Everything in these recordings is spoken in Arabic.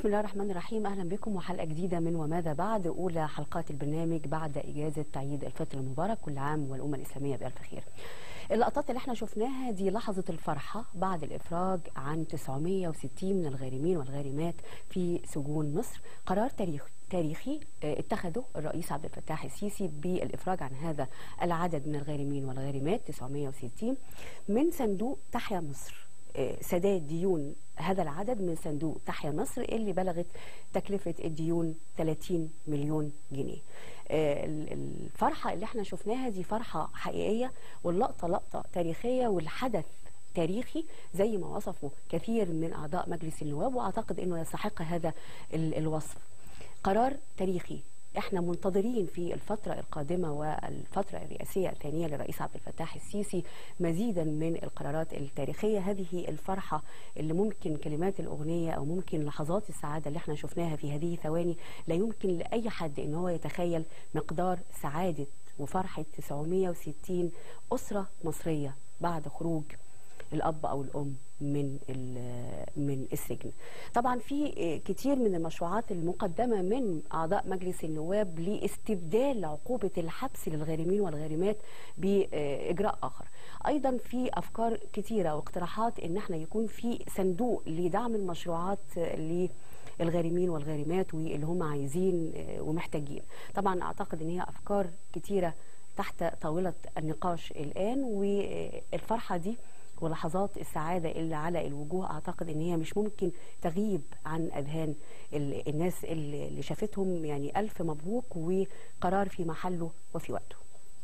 بسم الله الرحمن الرحيم. أهلا بكم وحلقة جديدة من وماذا بعد، أولى حلقات البرنامج بعد إجازة عيد الفطر المبارك. كل عام والأمة الإسلامية بألف خير. اللقطات اللي احنا شفناها دي لحظة الفرحة بعد الإفراج عن 960 من الغارمين والغارمات في سجون مصر. قرار تاريخي اتخذه الرئيس عبد الفتاح السيسي بالإفراج عن هذا العدد من الغارمين والغارمات 960 من صندوق تحيا مصر، سداد ديون هذا العدد من صندوق تحيا مصر اللي بلغت تكلفة الديون 30 مليون جنيه. الفرحة اللي احنا شفناها دي فرحة حقيقية، واللقطة لقطة تاريخية، والحدث تاريخي زي ما وصفه كثير من أعضاء مجلس النواب، وأعتقد أنه يستحق هذا الوصف. قرار تاريخي احنا منتظرين في الفترة القادمة والفترة الرئاسية الثانية للرئيس عبد الفتاح السيسي مزيدا من القرارات التاريخية. هذه الفرحة اللي ممكن كلمات الأغنية أو ممكن لحظات السعادة اللي احنا شفناها في هذه ثواني لا يمكن لأي حد ان هو يتخيل مقدار سعادة وفرحة 960 أسرة مصرية بعد خروج الأب أو الأم من السجن. طبعا في كتير من المشروعات المقدمة من أعضاء مجلس النواب لاستبدال عقوبة الحبس للغارمين والغارمات بإجراء آخر. أيضا في أفكار كتيرة واقتراحات إن احنا يكون في صندوق لدعم المشروعات للغارمين والغارمات واللي هم عايزين ومحتاجين. طبعا أعتقد إن هي أفكار كتيرة تحت طاولة النقاش الآن، والفرحة دي ولحظات السعادة اللي على الوجوه أعتقد إن هي مش ممكن تغيب عن أذهان الناس اللي شافتهم. يعني ألف مبروك، وقرار في محله وفي وقته.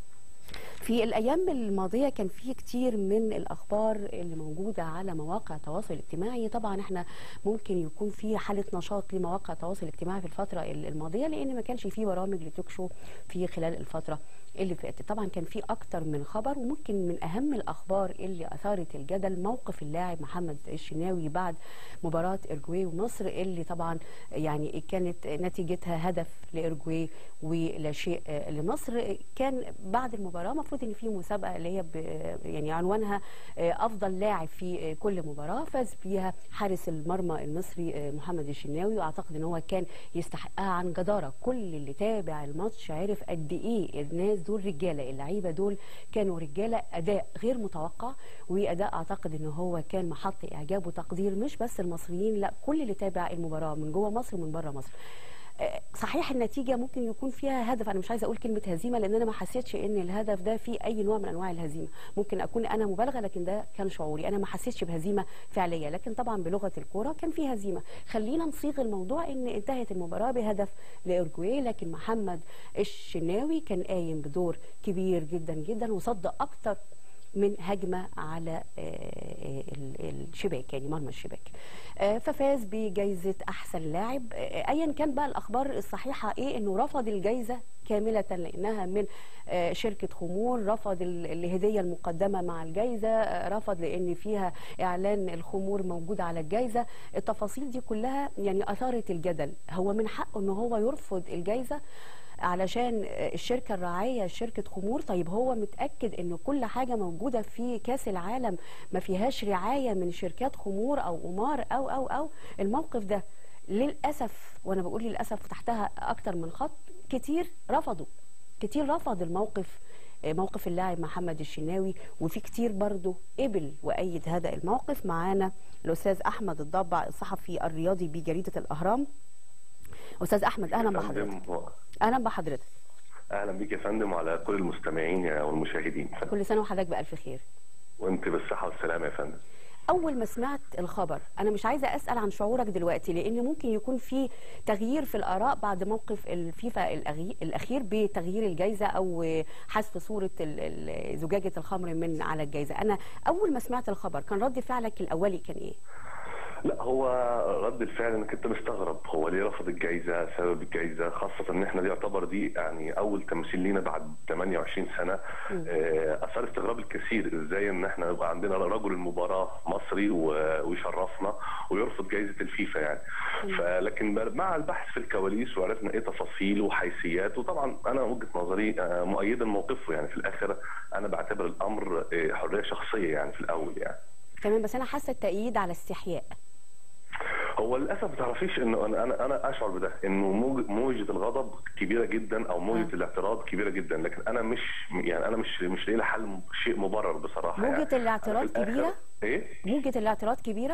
في الأيام الماضية كان في كتير من الأخبار اللي موجودة على مواقع التواصل الاجتماعي. طبعا احنا ممكن يكون في حالة نشاط لمواقع التواصل الاجتماعي في الفترة الماضية لأن ما كانش في برامج لتوك شو في خلال الفترة اللي فاتت. طبعا كان في أكتر من خبر، وممكن من أهم الأخبار اللي أثارت الجدل موقف اللاعب محمد الشناوي بعد مباراة أورجواي ومصر، اللي طبعا يعني كانت نتيجتها هدف لأورجواي ولا شيء لمصر. كان بعد المباراة المفروض ان في مسابقه اللي هي يعني عنوانها افضل لاعب في كل مباراه، فاز بيها حارس المرمى المصري محمد الشناوي، واعتقد ان هو كان يستحقها عن جداره. كل اللي تابع الماتش عرف قد ايه الناس دول رجاله، اللعيبه دول كانوا رجاله، اداء غير متوقع، واداء اعتقد ان هو كان محط اعجاب وتقدير مش بس المصريين، لا كل اللي تابع المباراه من جوه مصر ومن بره مصر. صحيح النتيجة ممكن يكون فيها هدف، أنا مش عايزة أقول كلمة هزيمة لأن أنا ما حسيتش إن الهدف ده فيه أي نوع من أنواع الهزيمة. ممكن أكون أنا مبالغة لكن ده كان شعوري، أنا ما حسيتش بهزيمة فعلية، لكن طبعا بلغة الكورة كان فيه هزيمة. خلينا نصيغ الموضوع إن انتهت المباراة بهدف لأورجواي، لكن محمد الشناوي كان قايم بدور كبير جدا جدا وصد أكتر من هجمة على الشباك، يعني مرمى الشباك، ففاز بجائزة أحسن لاعب. أيا كان بقى الأخبار الصحيحة إيه، إنه رفض الجائزة كاملة لأنها من شركة خمور، رفض الهدية المقدمة مع الجائزة، رفض لأن فيها إعلان الخمور موجود على الجائزة. التفاصيل دي كلها يعني أثارت الجدل. هو من حقه إنه هو يرفض الجائزة علشان الشركة الراعية شركة خمور؟ طيب هو متأكد ان كل حاجة موجودة في كاس العالم ما فيهاش رعاية من شركات خمور او قمار او الموقف ده للأسف، وانا بقول للأسف تحتها اكتر من خط، كتير رفض الموقف، موقف اللاعب محمد الشناوي، وفي كتير برضه قبل وأيد هذا الموقف. معانا الأستاذ أحمد الضبع الصحفي الرياضي بجريدة الأهرام. أستاذ أحمد أهلا بحضرتك. أهلا بحضرتك. أهلا بيك يا فندم وعلى كل المستمعين والمشاهدين. كل سنة وحضرتك بألف خير. وأنت بالصحة والسلامة يا فندم. أول ما سمعت الخبر أنا مش عايزة أسأل عن شعورك دلوقتي لأن ممكن يكون في تغيير في الآراء بعد موقف الفيفا الأخير بتغيير الجائزة أو حذف صورة زجاجة الخمر من على الجائزة. أنا أول ما سمعت الخبر كان رد فعلك الأولي كان إيه؟ لا هو رد الفعل انك انت مستغرب هو ليه رفض الجائزه، سبب الجائزه، خاصه ان احنا دي يعتبر دي يعني اول تمثيل لينا بعد 28 سنه. اثار استغراب الكثير ازاي ان احنا يبقى عندنا رجل المباراه مصري ويشرفنا ويرفض جائزه الفيفا يعني. فلكن مع البحث في الكواليس وعرفنا ايه تفاصيل وحيثيات، وطبعا انا وجهه نظري مؤيدا موقفه. يعني في الاخر انا بعتبر الامر حريه شخصيه يعني في الاول يعني. تمام، بس انا حاسه التأييد على استحياء. هو للاسف ما تعرفيش انه انا اشعر بده، انه موجه الغضب كبيره جدا او موجه الاعتراض كبيره جدا، لكن انا مش لاقي لها حل شيء مبرر بصراحه. موجه يعني الاعتراض كبيره؟ ايه موجه الاعتراض كبيره؟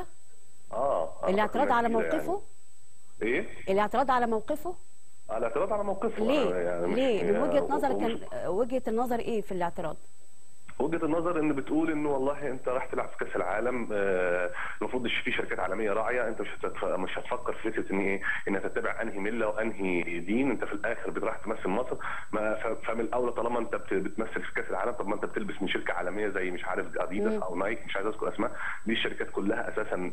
الاعتراض على موقفه؟ يعني ايه؟ الاعتراض على موقفه؟ الاعتراض على موقفه. ليه؟ يعني ليه؟ من وجهه نظرك كان وجهه النظر ايه في الاعتراض؟ وجهه النظر ان بتقول انه والله انت راح تلعب في كاس العالم، المفروض في شركات عالميه راعيه، انت مش هتفكر في فكره ان ايه، انها تتبع انهي مله وانهي دين، انت في الاخر بتروح تمثل مصر، فمن الاولى طالما انت بتمثل في كاس العالم، طب ما انت بتلبس من شركه عالميه زي مش عارف اديداس او نايك، مش عايز اذكر اسماء، دي الشركات كلها اساسا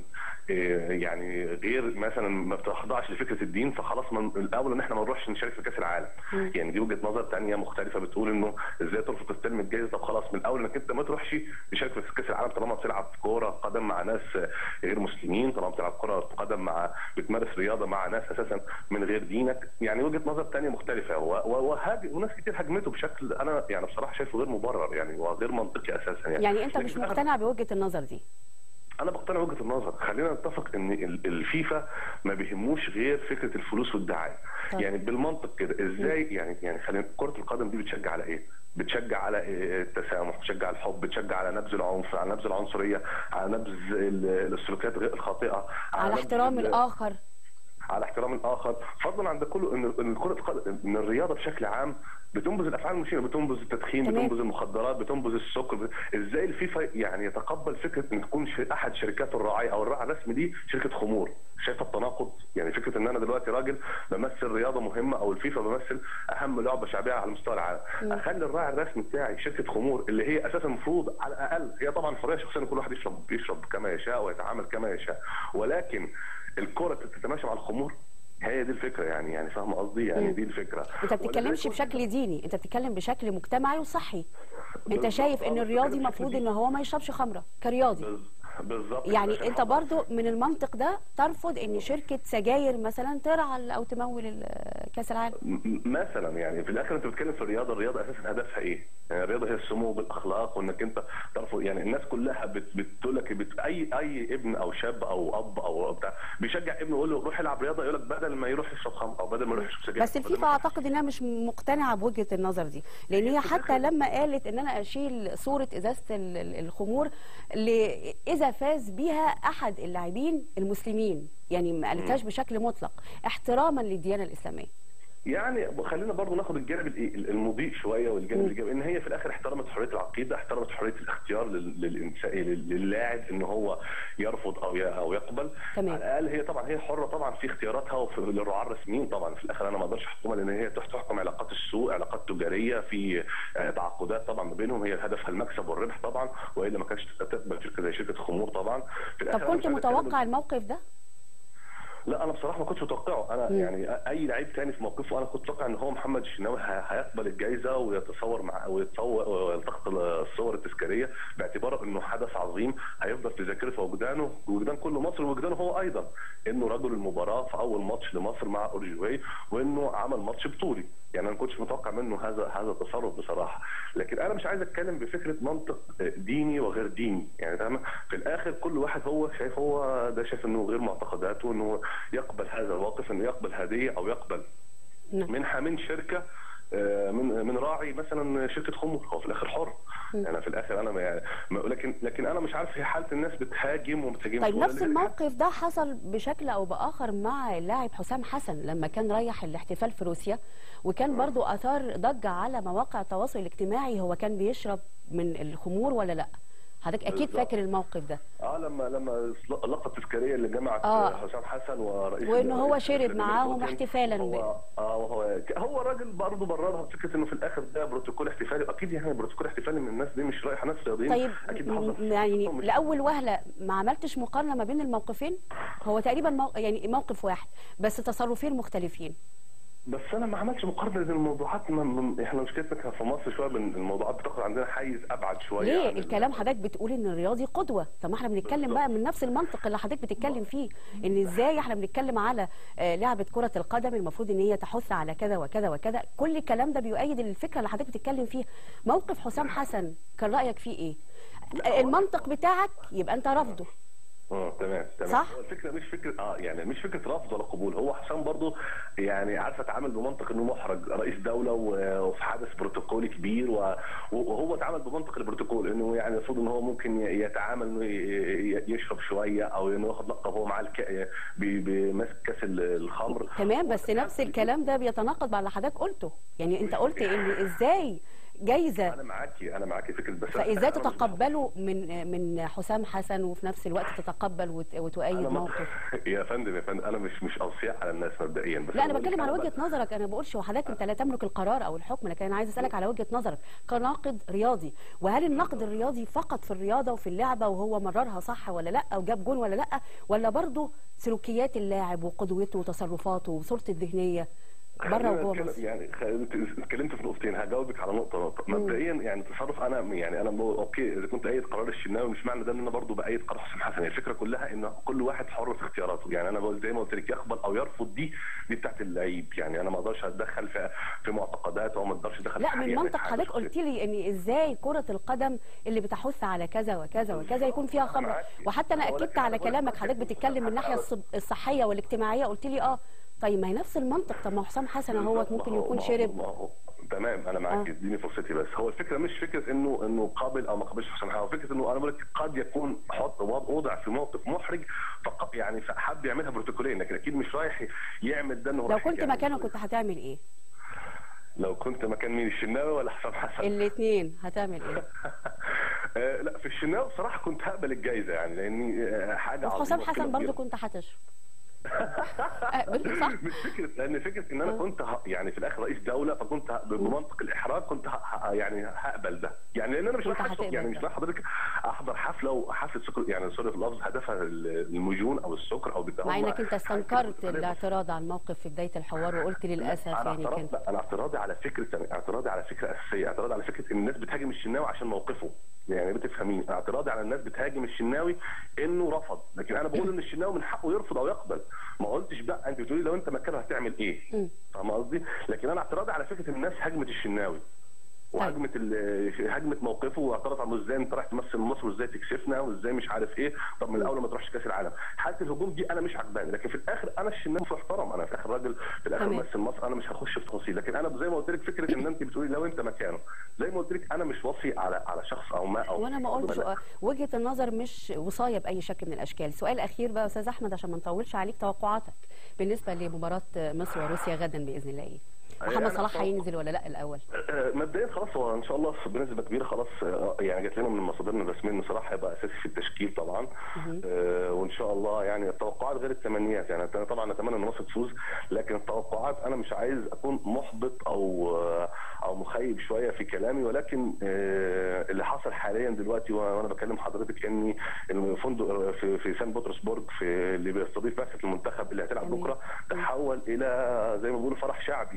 يعني غير مثلا ما بتخضعش لفكره الدين، فخلاص من الاولى ان احنا ما نروحش نشارك في كاس العالم. يعني دي وجهه نظر ثانيه مختلفه بتقول انه ازاي ترفض تستلم الجائزه، طب خلاص من الاول انك انت ما تروحش تشارك في كاس العالم طالما بتلعب كوره قدم مع ناس غير مسلمين، طالما بتلعب كوره قدم بتمارس رياضه مع ناس اساسا من غير دينك. يعني وجهه نظر ثانيه مختلفه، وناس كتير هاجمته بشكل انا يعني بصراحه شايفه غير مبرر يعني وغير منطقي اساسا. يعني انت مش مقتنع بوجهه النظر دي؟ انا بقتنع وجهه النظر. خلينا نتفق ان الفيفا ما بيهموش غير فكره الفلوس والدعايه. يعني بالمنطق كده ازاي يعني خلينا، كره القدم دي بتشجع على ايه؟ بتشجع على التسامح، بتشجع على الحب، بتشجع على نبذ العنف، على نبذ العنصريه، على نبذ السلوكيات الخاطئه، على احترام الاخر، على احترام الاخر، فضلا عن ده كله ان كره القدم، ان الرياضه بشكل عام بتنبذ الافعال المشينه، بتنبذ التدخين، بتنبذ المخدرات، بتنبذ السكر. ازاي الفيفا يعني يتقبل فكره ان تكون احد شركات الراعي او الراعي الرسمي دي شركه خمور؟ شايفه التناقض؟ يعني فكره ان انا دلوقتي راجل بمثل رياضه مهمه، او الفيفا بمثل اهم لعبه شعبيه على مستوى العالم، اخلي الراعي الرسمي بتاعي شركه خمور اللي هي اساسا المفروض على الاقل، هي طبعا حريه شخصيه كل واحد يشرب كما يشاء ويتعامل كما يشاء، ولكن الكره تتماشى مع الخمور. هي دي الفكره يعني فاهمه قصدي؟ يعني دي الفكره. انت ما بتتكلمش بشكل ديني، انت بتتكلم بشكل مجتمعي وصحي. انت شايف ان الرياضي المفروض ان هو ما يشربش خمره كرياضي. بالظبط. يعني انت برضو من المنطق ده ترفض ان شركه سجاير مثلا ترعى او تمول كاس العالم مثلا؟ يعني في الاخر انت بتتكلم في الرياضه اساسا هدفها ايه؟ يعني الرياضه هي السمو بالاخلاق، وانك انت ترفض. يعني الناس كلها بتقول لك اي ابن او شاب او اب او بتاع بيشجع ابنه يقول له روح العب رياضه، يقول لك بدل ما يروح يشرب خمر او بدل ما يروح يشرب سجاير. بس الفيفا اعتقد انها مش مقتنعه بوجهه النظر دي، لان هي حتى لما قالت ان انا اشيل صوره ازازه الخمور اذا فاز بيها احد اللاعبين المسلمين، يعني ما قالتهاش بشكل مطلق احتراما للديانه الاسلاميه. يعني خلينا برضو ناخد الجانب المضيء شويه والجانب الايجابي، ان هي في الاخر احترمت حريه العقيده، احترمت حريه الاختيار للاعب ان هو يرفض او يقبل. تمام. على الاقل هي طبعا هي حره طبعا في اختياراتها وفي للرعاة الرسميين طبعا. في الاخر انا ما اقدرش احكمها، لان هي تحكم علاقات السوق، علاقات تجاريه، في تعاقدات طبعا ما بينهم، هي هدفها المكسب والربح طبعا، والا ما كانتش تقبل شركه زي شركه خمور طبعا. في الاخر طب كنت متوقع الموقف ده؟ لا انا بصراحه ما كنتش متوقعه. انا يعني اي لعيب تاني في موقفه انا كنت متوقع ان هو محمد الشناوي هيقبل الجائزه ويتصور مع ويلتقط الصور التذكاريه، باعتباره انه حدث عظيم هيفضل في ذاكره وجدانه ووجدان كل مصر ووجدانه هو ايضا، انه رجل المباراه في اول ماتش لمصر مع اورجواي، وانه عمل ماتش بطولي. يعني انا ما كنتش متوقع منه هذا التصرف بصراحه. لكن انا مش عايز اتكلم بفكره منطق ديني وغير ديني، يعني فاهم؟ في الاخر كل واحد هو شايف، هو ده شايف انه غير معتقداته، انه يقبل هذا الموقف، انه يقبل هديه او يقبل منحه من شركه، من راعي مثلا شركه خمور. هو في الاخر حر. يعني في الاخر انا يعني لكن انا مش عارف هي حاله الناس بتهاجم وما بتهاجمش. طيب نفس الموقف ده حصل بشكل او باخر مع اللاعب حسام حسن لما كان رايح الاحتفال في روسيا، وكان برضو اثار ضجه على مواقع التواصل الاجتماعي، هو كان بيشرب من الخمور ولا لا؟ حضرتك اكيد فاكر الموقف ده. لما اللقطه التذكاريه اللي جمعت حسام حسن ورئيس، وانه هو شرب معاهم احتفالا. هو راجل برضه بررها بفكره انه في الاخر ده بروتوكول احتفالي، اكيد يعني بروتوكول احتفالي من الناس دي مش رايحه ناس رياضيين. طيب اكيد يعني لاول وهله ما عملتش مقارنه ما بين الموقفين؟ هو تقريبا يعني موقف واحد بس تصرفين مختلفين. بس انا ما عملتش مقارنه بين الموضوعات. احنا مشكلتنا في مصر شويه الموضوعات بتاخد عندنا حيز ابعد شويه. ليه الكلام حضرتك بتقول ان الرياضي قدوه؟ طب ما احنا بنتكلم بقى من نفس المنطق اللي حضرتك بتتكلم فيه، ان ازاي احنا بنتكلم على لعبه كره القدم المفروض ان هي تحث على كذا وكذا وكذا، كل الكلام ده بيؤيد الفكره اللي حضرتك بتتكلم فيها. موقف حسام حسن كان رايك فيه ايه؟ المنطق بتاعك يبقى انت رافضه. تمام صح؟ هو الفكره مش فكره يعني مش فكره رفض ولا قبول. هو حسام برضه يعني عارف اتعامل بمنطق انه محرج رئيس دوله وفي حدث بروتوكولي كبير، وهو اتعامل بمنطق البروتوكول انه يعني المفروض ان هو ممكن يتعامل انه يشرب شويه او انه ياخد لقب هو معاه بماسك كاس الخمر. تمام، بس نفس الكلام ده بيتناقض مع اللي حضرتك قلته. يعني انت قلت ان ازاي جايزه، انا معاكي فكره، بس فازاي تتقبله من حسام حسن وفي نفس الوقت تتقبل وتؤيد موقف؟ يا فندم انا مش اوصياء على الناس مبدئيا، بس لا انا بتكلم على وجهه نظرك، انا ما بقولش وحضرتك انت لا تملك القرار او الحكم، لكن انا عايز اسالك على وجهه نظرك كناقد رياضي. وهل النقد الرياضي فقط في الرياضه وفي اللعبه وهو مررها صح ولا لا، او جاب جون ولا لا، ولا برضه سلوكيات اللاعب وقدوته وتصرفاته وصورته الذهنيه بره وجوه مصر؟ يعني اتكلمت في نقطتين، هجاوبك على نقطه. مبدئيا يعني تصرف انا اوكي اذا كنت ايد قرار الشناوي مش معنى ده ان انا برضه بايد قرار حسام حسن. الفكره كلها ان كل واحد حر في اختياراته. يعني انا بقول زي ما قلت لك يقبل او يرفض دي بتاعت اللعيب. يعني انا ما اقدرش اتدخل في معتقدات او ما اقدرش ادخل لا من منطق حضرتك قلت لي ان ازاي كره القدم اللي بتحث على كذا وكذا وكذا يكون فيها خمر، وحتى انا اكدت على كلامك. حضرتك بتتكلم من الناحيه الصحيه والاجتماعيه، قلت لي طيب ما هي نفس المنطق. طب ما حسام حسن اهوت ممكن يكون شرب. تمام انا معاك، اديني فرصتي. بس هو الفكره مش فكره انه قابل او ما قابلش حسام حسن، هو فكره انه انا بقول لك قد يكون وضع في موقف محرج فقط، يعني فحب يعملها بروتوكوليا، لكن اكيد مش رايح يعمل ده. انه لو كنت مكانه كنت هتعمل ايه؟ لو كنت مكان مين، الشناوي ولا حسام حسن؟ الاثنين هتعمل ايه؟ لا في الشناوي بصراحه كنت هقبل الجائزه، يعني لاني حاجه عظيمه. حسام حسن برضه كنت هتشرب. صح؟ مش فكره، لان فكره ان انا كنت يعني في الاخر رئيس دوله، فكنت بمنطق الاحراج كنت يعني هقبل ده. يعني لان انا مش رايح يعني مش رايح حضرتك احضر حفله سكر، يعني سوري في اللفظ، هدفها المجون او السكر او بالدواء. مع انك انت استنكرت الاعتراض على الموقف في بدايه الحوار وقلت للاسف يعني كان انا اعتراضي على فكره اساسيه، اعتراضي على فكره ان الناس بتهاجم الشناوي عشان موقفه. يعني بتفهمين، اعتراضي على الناس بتهاجم الشناوي انه رفض، لكن انا بقول ان الشناوي من حقه يرفض او يقبل. ما قلتش بقى انت بتقولي لو انت مكانه هتعمل ايه، فاهم قصدي؟ لكن انا اعتراضي على فكره الناس هاجمت الشناوي وهجمت موقفه، واعترض على ازاي انت رايح تمثل مصر وازاي تكسفنا وازاي مش عارف ايه. طب من الاول ما تروحش كاس العالم. حاله الهجوم دي انا مش عجباني، لكن في الاخر انا الشناوي في احترام، انا في الاخر راجل في الاخر ممثل مصر، انا مش هخش في تفاصيل. لكن انا زي ما قلت لك فكره ان انت بتقولي لو انت مكانه، زي ما قلت لك انا مش وصي على شخص او ما او وانا ما قلتش وجهه النظر مش وصايه باي شكل من الاشكال. سؤال اخير بقى يا استاذ احمد عشان ما نطولش عليك، توقعاتك بالنسبه لمباراه مصر وروسيا غدا باذن الله ايه؟ محمد صلاح هينزل ولا لا الاول؟ مبدئيا خلاص هو ان شاء الله بنسبه كبيره خلاص، يعني جات لنا من مصادرنا الرسميه ان صلاح هيبقى اساسي في التشكيل طبعا. وان شاء الله يعني التوقعات غير التمنيات. يعني طبعا نتمنى ان مصر تفوز، لكن التوقعات انا مش عايز اكون محبط او مخيب شويه في كلامي، ولكن اللي حصل حاليا دلوقتي وانا بكلم حضرتك ان الفندق في سان بطرسبورغ في اللي بيستضيف بعثه المنتخب اللي هتلعب بكره تحول الى زي ما بيقولوا فرح شعبي.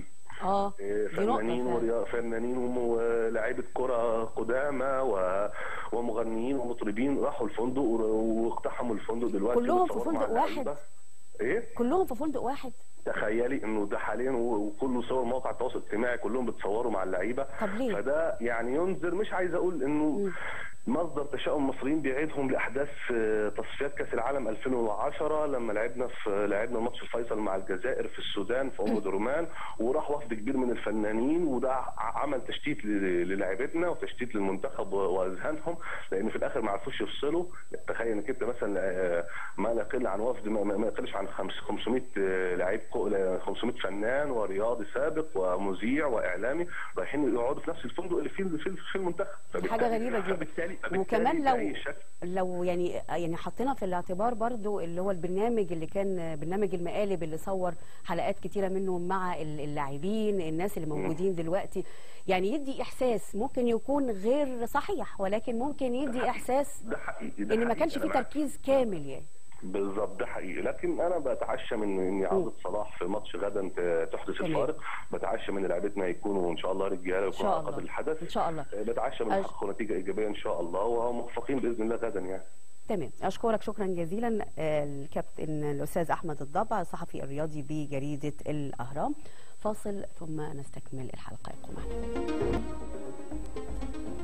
فنانين ولاعيبه كره قدامى ومغنيين ومطربين راحوا الفندق واقتحموا الفندق دلوقتي. كلهم في فندق واحد؟ ايه؟ كلهم في فندق واحد؟ تخيلي انه ده حاليا وكله صور مواقع التواصل الاجتماعي كلهم بيتصوروا مع اللعيبه. طب ليه؟ فده يعني ينذر، مش عايز اقول انه مصدر تشاؤم المصريين بيعيدهم لاحداث تصفيات كاس العالم 2010 لما لعبنا الماتش الفيصل مع الجزائر في السودان في ام درمان، وراح وفد كبير من الفنانين، وده عمل تشتيت للاعيبتنا وتشتيت للمنتخب واذهانهم، لان في الاخر ما عرفوش يفصلوا. تخيل انك انت مثلا ما يقل عن وفد ما يقلش عن 500 لعيب، 500 فنان ورياضي سابق ومذيع واعلامي رايحين يقعدوا في نفس الفندق اللي في المنتخب. حاجه غريبه جدا. وكمان لو يعني حطينا في الاعتبار برضو اللي هو البرنامج اللي كان برنامج المقالب اللي صور حلقات كتيره منه مع اللاعبين الناس اللي موجودين دلوقتي، يعني يدي احساس ممكن يكون غير صحيح، ولكن ممكن يدي احساس ان ما كانش فيه تركيز كامل يعني. بالظبط، ده حقيقي. لكن انا بتعشى من ان عوده صلاح في ماتش غدا تحدث الفارق. بتعشى من لعيبتنا يكونوا ان شاء الله رجاله ويكونوا على قدر الحدث ان شاء الله. بتعشى من يحققوا نتيجه ايجابيه ان شاء الله وموفقين باذن الله غدا يعني. تمام، اشكرك شكرا جزيلا الكابتن الاستاذ احمد الضبع الصحفي الرياضي بجريده الاهرام. فاصل ثم نستكمل الحلقه. يقوم معنا.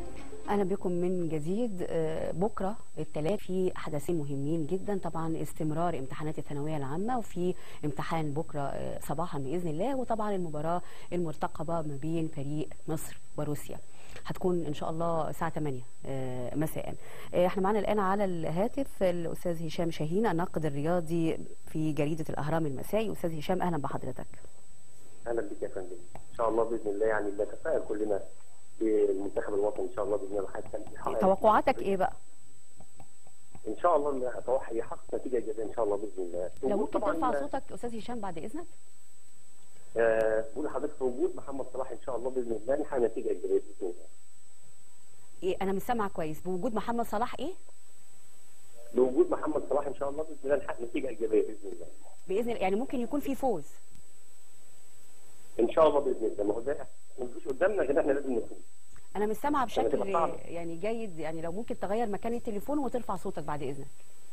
اهلا بكم من جديد. بكره الثلاث في حدثين مهمين جدا، طبعا استمرار امتحانات الثانويه العامه، وفي امتحان بكره صباحا باذن الله، وطبعا المباراه المرتقبه ما بين فريق مصر وروسيا هتكون ان شاء الله الساعه 8 مساء. احنا معانا الان على الهاتف الاستاذ هشام شاهين، الناقد الرياضي في جريده الاهرام المسائي. استاذ هشام اهلا بحضرتك. اهلا بك يا فندم. ان شاء الله باذن الله يعني نتفائل كلنا بالمنتخب الوطني ان شاء الله باذن الله. حتى توقعاتك ايه بقى؟ ان شاء الله اتوقع يحقق نتيجه ايجابيه ان شاء الله باذن الله. لو ممكن ترفع صوتك استاذ هشام بعد اذنك. بقول لحضرتك في وجود محمد صلاح ان شاء الله باذن الله نحقق نتيجه ايجابيه باذن الله. ايه انا مش سامعه كويس. بوجود محمد صلاح ايه؟ بوجود محمد صلاح ان شاء الله باذن الله نحقق نتيجه ايجابيه باذن الله. باذن الله يعني ممكن يكون في فوز. ان شاء الله باذن الله. ما هو ده مفيش قدامنا غير احنا لازم نفوز. انا مش سامعه بشكل يعني جيد، يعني لو ممكن تغير مكان التليفون وترفع صوتك بعد اذنك.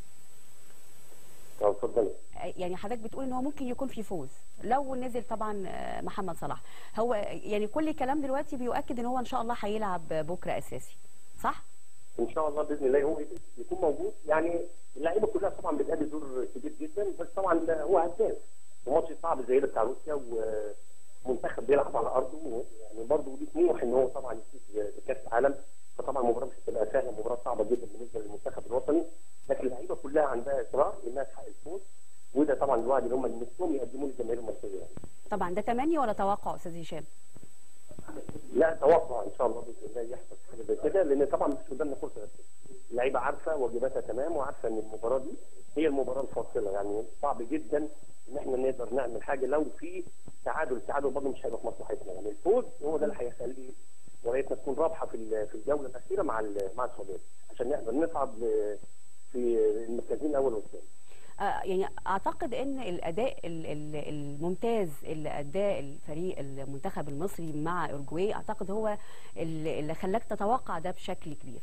اتفضلي. يعني حضرتك بتقول ان هو ممكن يكون في فوز لو نزل طبعا محمد صلاح. هو يعني كل كلام دلوقتي بيؤكد ان هو ان شاء الله هيلعب بكره اساسي، صح؟ ان شاء الله باذن الله هو يكون موجود. يعني اللعيبه كلها طبعا بتأدي دور كبير جدا، بس طبعا هو هداف وماتش صعب زي ده بتاع روسيا ومنتخب بيلعب على ارضه، يعني برضه ليه طموح ان هو طبعا يفوز بكاس العالم. فطبعا المباراه مش هتبقى سهله، مباراه صعبه جدا بالنسبه للمنتخب الوطني، لكن اللعيبه كلها عندها اصرار انها تحقق الفوز، وده طبعا الوعد اللي هم نفسهم يقدموه للجماهير المصريه. يعني طبعا ده تمني ولا توقع استاذ هشام؟ لا توقع ان شاء الله باذن الله يحصل حاجه زي كده، لان طبعا مش قدامنا فرصه. اللعيبه عارفه واجباتها تمام، وعارفه ان المباراه دي هي المباراه الفاصله. يعني صعب جدا ان احنا نقدر نعمل حاجه لو في تعادل. التعادل برضه مش هيبقى في مصلحتنا، يعني الفوز هو ده اللي هيخلي مباراتنا تكون رابحه في الجوله الاخيره مع السعوديه، عشان نقدر نصعد في المركزين الاول والثاني. يعني اعتقد ان الاداء الممتاز اللي اداه الفريق المنتخب المصري مع اورجواي، اعتقد هو اللي خلاك تتوقع ده بشكل كبير.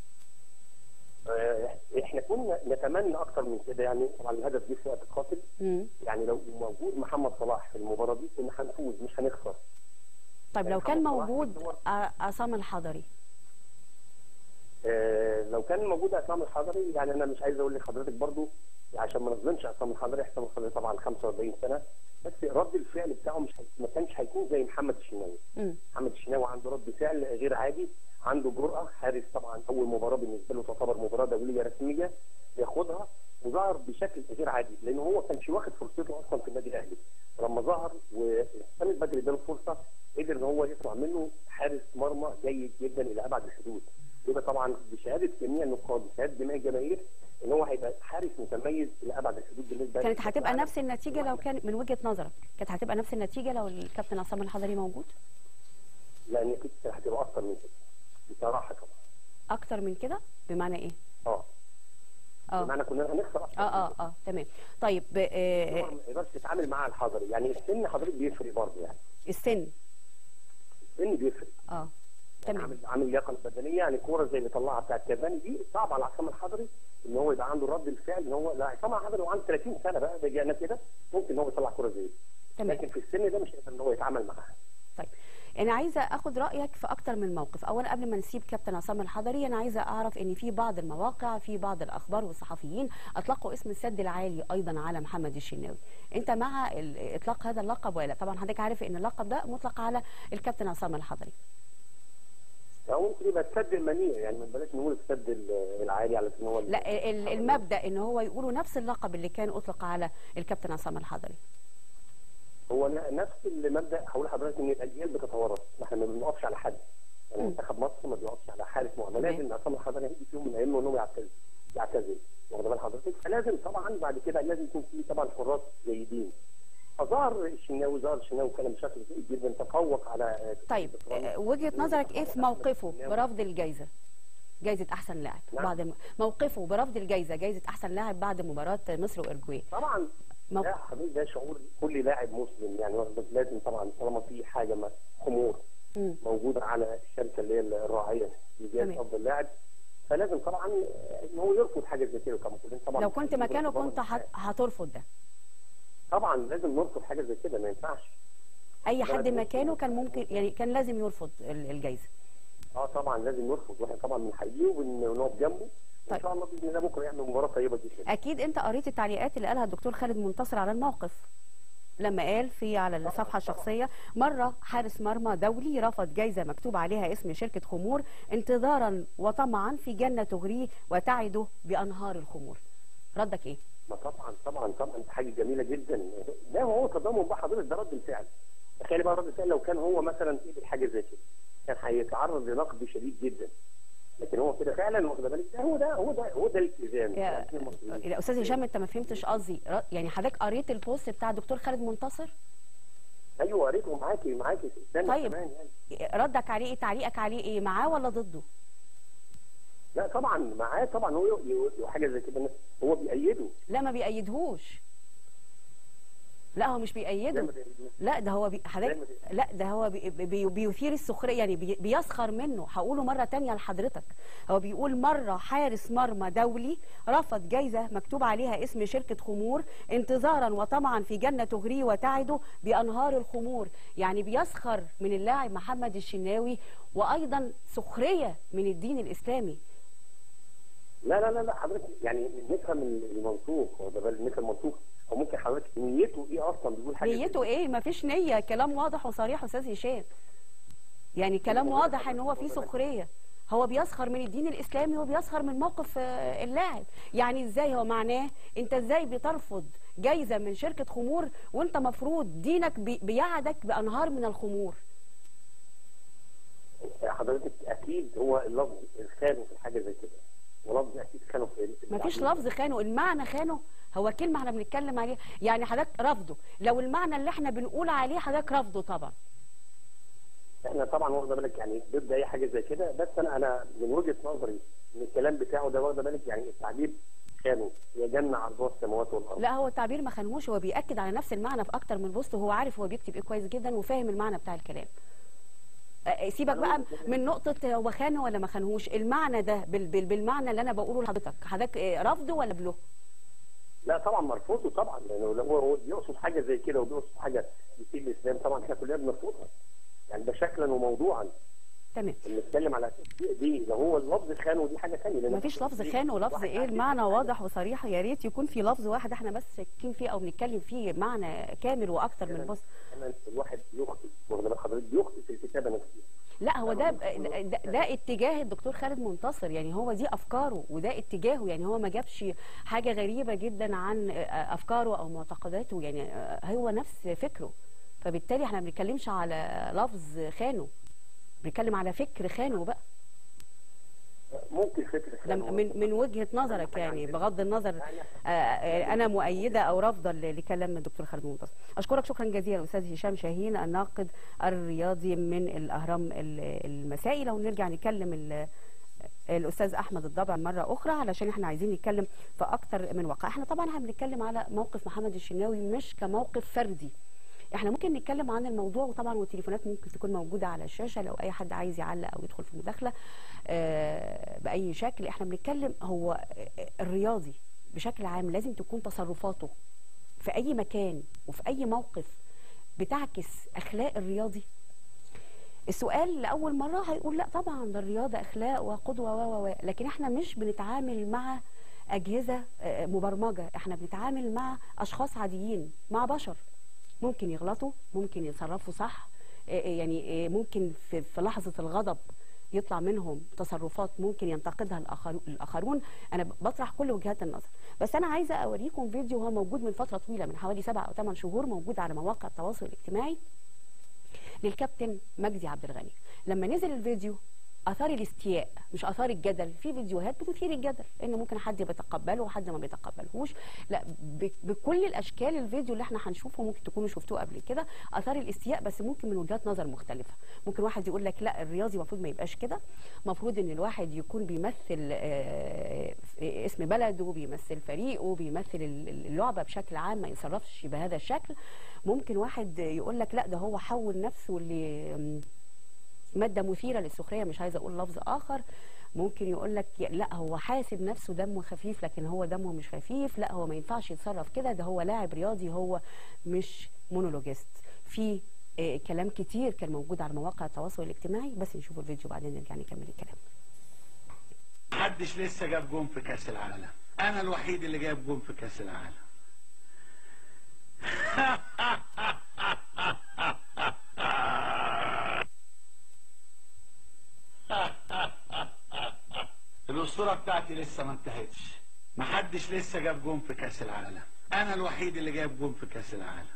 احنا كنا نتمنى اكتر من كده، يعني طبعا الهدف جه في وقت قاتل. يعني لو موجود محمد صلاح في المباراه دي كنا هنفوز مش هنخسر. طيب لو كان موجود عصام الحضري؟ لو كان موجود عصام الحضري، يعني انا مش عايز اقول لحضرتك برضو عشان ما نظلمش عصام الحضري. عصام الحضري طبعا 45 سنه، بس رد الفعل بتاعه ما كانش هيكون زي محمد الشناوي. محمد الشناوي عنده رد فعل غير عادي، عنده جرأه. حارس طبعا اول مباراه بالنسبه له تعتبر مباراه دوليه رسميه ياخدها، وظهر بشكل غير عادي، لان هو ما كانش واخد فرصته اصلا في النادي الاهلي. لما ظهر وحسام البدري اداله فرصه، قدر ان هو يطلع منه حارس مرمى جيد جدا الى ابعد الحدود. يبقى طبعا بشهاده جميع النقاد، بشهاده جميع الجماهير، ان هو هيبقى حارس متميز الى ابعد الحدود بالنسبه كانت هتبقى نفس النتيجه لو كان من وجهه نظرك، كانت هتبقى نفس النتيجه لو الكابتن عصام الحضري موجود؟ لان كانت هتبقى اكتر من كده بصراحه. طبعا اكتر من كده بمعنى ايه؟ بمعنى كنا هنخسر اكتر. تمام. طيب ما يقدرش يتعامل مع الحضري، يعني السن حضرتك بيفرق برضه. يعني السن بيفرق. تمام. عامل اللياقه البدنيه، يعني كوره زي اللي طلعها بتاعت كافاني دي صعب على عصام الحضري ان هو يبقى عنده رد الفعل. ان هو لا، عصام الحضري وعنده 30 سنه بقى رجعنا كده ممكن ان هو يطلع كوره زي دي، لكن في السن ده مش هيقدر ان هو يتعامل معاها. طيب انا عايزه اخد رايك في اكتر من موقف. اولا قبل ما نسيب كابتن عصام الحضري، انا عايزه اعرف ان في بعض المواقع، في بعض الاخبار والصحفيين اطلقوا اسم السد العالي ايضا على محمد الشناوي. انت مع اطلاق هذا اللقب ولا؟ طبعا حضرتك عارف ان اللقب ده مطلق على الكابتن عصام الحضري. او ممكن يبقى السد المنيع، يعني ما بلاش نقول السد العالي على ان هو لا، المبدا ان هو يقولوا نفس اللقب اللي كان اطلق على الكابتن عصام الحضري. هو نفس المبدا. هقول لحضرتك ان الاجيال بتتوارث، احنا ما بنقفش على حد. يعني منتخب مصر ما بيقفش على حارس معين، لازم عصام الحضري هيجي في يوم من الايام ان هو يعتزل. واخد بال حضرتك؟ فلازم طبعا بعد كده لازم يكون في طبعا حراس جيدين. فظهر الشناوي كان بشكل جيد جدا، تفوق على. طيب وجهه نظرك ايه في موقفه برفض الجائزه؟ جائزه احسن لاعب بعد موقفه برفض جائزه احسن لاعب بعد مباراه مصر واورجواي. طبعا لا حبيبي، ده شعور كل لاعب مسلم. يعني لازم طبعا طالما في حاجه خمور موجوده على الشركه اللي هي الراعيه لجائزه افضل لاعب، فلازم طبعا ان هو يرفض حاجه زي كده. طبعا لو كنت مكانه كنت هترفض ده؟ طبعا لازم نرفض حاجه زي كده، ما ينفعش. اي حد مكانه كان ممكن، يعني كان لازم يرفض الجائزه. طبعا لازم نرفض، واحنا طبعا بنحييه ونقف جنبه. طيب. ان شاء الله باذن الله بكره يعمل مباراه طيبه جدا. اكيد انت قريت التعليقات اللي قالها الدكتور خالد منتصر على الموقف، لما قال على الصفحه الشخصيه: مره حارس مرمى دولي رفض جايزه مكتوب عليها اسم شركه خمور انتظارا وطمعا في جنه تغريه وتعده بانهار الخمور. ردك ايه؟ ما طبعا دي حاجه جميله جدا. لا هو تضامن بقى حضرتك، ده رد الفعل. تخيل بقى رد الفعل لو كان هو مثلا قبل حاجه زي كده كان هيتعرض لنقد شديد جدا، لكن هو كده فعلا واخد بالك هو ده الالتزام. يا استاذ هشام انت ما فهمتش قصدي، يعني حضرتك قريت البوست بتاع الدكتور خالد منتصر؟ ايوه قريته معاكي طيب كمان يعني. ردك عليه ايه؟ تعليقك عليه ايه؟ معاه ولا ضده؟ لا طبعا معاه طبعا. هو حاجه زي كده هو بيأيده. لا ما بيأيدهوش. لا هو مش بيأيده. لا ده هو حضرتك لا ده هو بيثير السخريه، يعني بيسخر منه. هقوله مره تانية لحضرتك. هو بيقول مره حارس مرمى دولي رفض جايزه مكتوب عليها اسم شركه خمور انتظارا وطمعا في جنه تغريه وتعده بانهار الخمور. يعني بيسخر من اللاعب محمد الشناوي، وايضا سخريه من الدين الاسلامي. لا حضرتك يعني نفهم المنطوق. هو ده نفهم المنطوق. او ممكن حضرتك نيته ايه اصلا؟ بيقول حاجه نيته ايه؟ مفيش نيه. كلام واضح وصريح استاذ هشام. يعني كلام واضح ان هو فيه سخريه. هو بيسخر من الدين الاسلامي وبيسخر من موقف اللاعب. يعني ازاي؟ هو معناه انت ازاي بترفض جايزه من شركه خمور وانت مفروض دينك بيعدك بانهار من الخمور؟ حضرتك اكيد هو اللفظ خانه في حاجه زي كده، ولفظ اكيد خانه في مفيش لفظ خانه، المعنى خانه. هو كلمه احنا بنتكلم عليها، يعني حضرتك رفضه. لو المعنى اللي احنا بنقول عليه حضرتك رفضه طبعا. احنا طبعا واخده بالك يعني ضد اي حاجه زي كده، بس انا من وجهه نظري ان الكلام بتاعه ده واخده بالك يعني التعبير خانه. يا جنه عرضها السماوات والارض. لا هو التعبير ما خانهوش، هو بيأكد على نفس المعنى في اكتر من بوست، وهو عارف هو بيكتب ايه كويس جدا وفاهم المعنى بتاع الكلام. سيبك بقى من نقطه هو خانه ولا ما خانهوش. المعنى ده بالمعنى اللي انا بقوله لحضرتك رفضه ولا بله؟ لا طبعا مرفوضه طبعا، لانه لو هو بيقصد حاجه زي كده وبيقصد حاجه بتفيد الاسلام طبعا احنا كلنا بنرفضها. يعني ده شكلا وموضوعا. تمام. بنتكلم على دي لو هو اللفظ خانه دي حاجه ثانيه. مفيش لفظ خانه ولفظ ايه، المعنى واضح وصريح. يا ريت يكون في لفظ واحد احنا بس شاكين فيه او بنتكلم فيه معنى كامل واكتر من بص. الواحد بيخطئ، واخد بالك حضرتك، بيخطئ في الكتابه نفسها. لا هو ده اتجاه الدكتور خالد منتصر، يعني هو دي افكاره وده اتجاهه. يعني هو ما جابش حاجه غريبه جدا عن افكاره او معتقداته، يعني هو نفس فكره. فبالتالي احنا ما بنتكلمش على لفظ خانه، بنتكلم على فكر خانه بقى. ممكن فكر خانه من وجهه نظرك، يعني بغض النظر انا مؤيده او رافضه لكلام الدكتور خالد منتصر. اشكرك شكرا جزيلا استاذ هشام شاهين الناقد الرياضي من الاهرام المسائي. لو نرجع نكلم الاستاذ احمد الضبع مره اخرى علشان احنا عايزين نتكلم في اكتر من واقع. احنا طبعا بنتكلم على موقف محمد الشناوي مش كموقف فردي. احنا ممكن نتكلم عن الموضوع، وطبعا والتليفونات ممكن تكون موجوده على الشاشه لو اي حد عايز يعلق او يدخل في مداخله باي شكل. احنا بنتكلم هو الرياضي بشكل عام لازم تكون تصرفاته في اي مكان وفي اي موقف بتعكس اخلاق الرياضي. السؤال لاول مره هيقول لا طبعا ده الرياضه اخلاق وقدوه لكن احنا مش بنتعامل مع اجهزه مبرمجه، احنا بنتعامل مع اشخاص عاديين، مع بشر ممكن يغلطوا، ممكن يتصرفوا صح، يعني ممكن في لحظة الغضب يطلع منهم تصرفات ممكن ينتقدها الآخرون. أنا بطرح كل وجهات النظر، بس أنا عايزة أوريكم فيديو هو موجود من فترة طويلة، من حوالي 7 أو 8 شهور، موجود على مواقع التواصل الاجتماعي، للكابتن مجدي عبد الغني. لما نزل الفيديو اثار الاستياء مش اثار الجدل. في فيديوهات بتثير الجدل ان ممكن حد بيتقبله وحد ما بيتقبلهوش، لا بكل الاشكال. الفيديو اللي احنا هنشوفه ممكن تكونوا شفتوه قبل كده، اثار الاستياء بس ممكن من وجهات نظر مختلفه. ممكن واحد يقول لك لا الرياضي المفروض ما يبقاش كده، المفروض ان الواحد يكون بيمثل اسم بلده، بيمثل فريقه، بيمثل اللعبه بشكل عام، ما يتصرفش بهذا الشكل. ممكن واحد يقول لك لا ده هو حول نفسه مادة مثيرة للسخرية، مش عايزة أقول لفظ آخر. ممكن يقول لك لا هو حاسب نفسه دمه خفيف لكن هو دمه مش خفيف، لا هو ما ينفعش يتصرف كده، ده هو لاعب رياضي، هو مش مونولوجيست. في كلام كتير كان موجود على مواقع التواصل الاجتماعي، بس نشوف الفيديو بعدين نرجع نكمل الكلام. محدش لسه جاب جون في كاس العالم، انا الوحيد اللي جايب جون في كاس العالم. الاسطوره بتاعتي لسه ما انتهتش. محدش لسه جاب جون في كاس العالم، انا الوحيد اللي جايب جون في كاس العالم.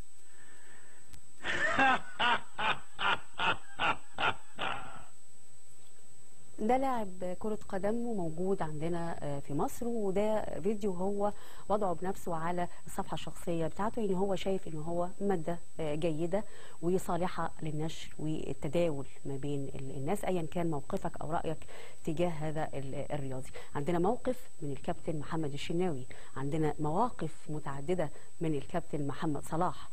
ده لاعب كرة قدم موجود عندنا في مصر، وده فيديو هو وضعه بنفسه على الصفحة الشخصية بتاعته، يعني هو شايف ان هو مادة جيدة وصالحة للنشر والتداول ما بين الناس ايا كان موقفك او رأيك تجاه هذا الرياضي. عندنا موقف من الكابتن محمد الشناوي، عندنا مواقف متعددة من الكابتن محمد صلاح،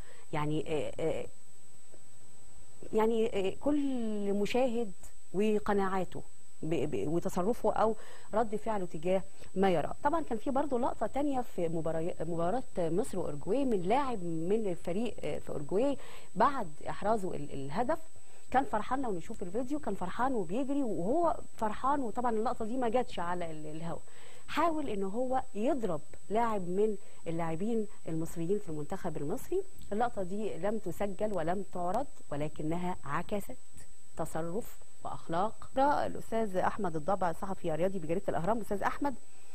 يعني كل مشاهد وقناعاته وتصرفه او رد فعله تجاه ما يرى. طبعا كان في برضه لقطه تانية في مباراه مصر واورجواي من لاعب من الفريق في اورجواي بعد احرازه الهدف، كان فرحان. لو نشوف الفيديو كان فرحان وبيجري وهو فرحان، وطبعا اللقطه دي ما جاتش على الهواء. حاول ان هو يضرب لاعب من اللاعبين المصريين في المنتخب المصري. اللقطه دي لم تسجل ولم تعرض، ولكنها عكست تصرف واخلاق الاستاذ احمد الضبع صحفي رياضي بجريده الاهرام. استاذ احمد،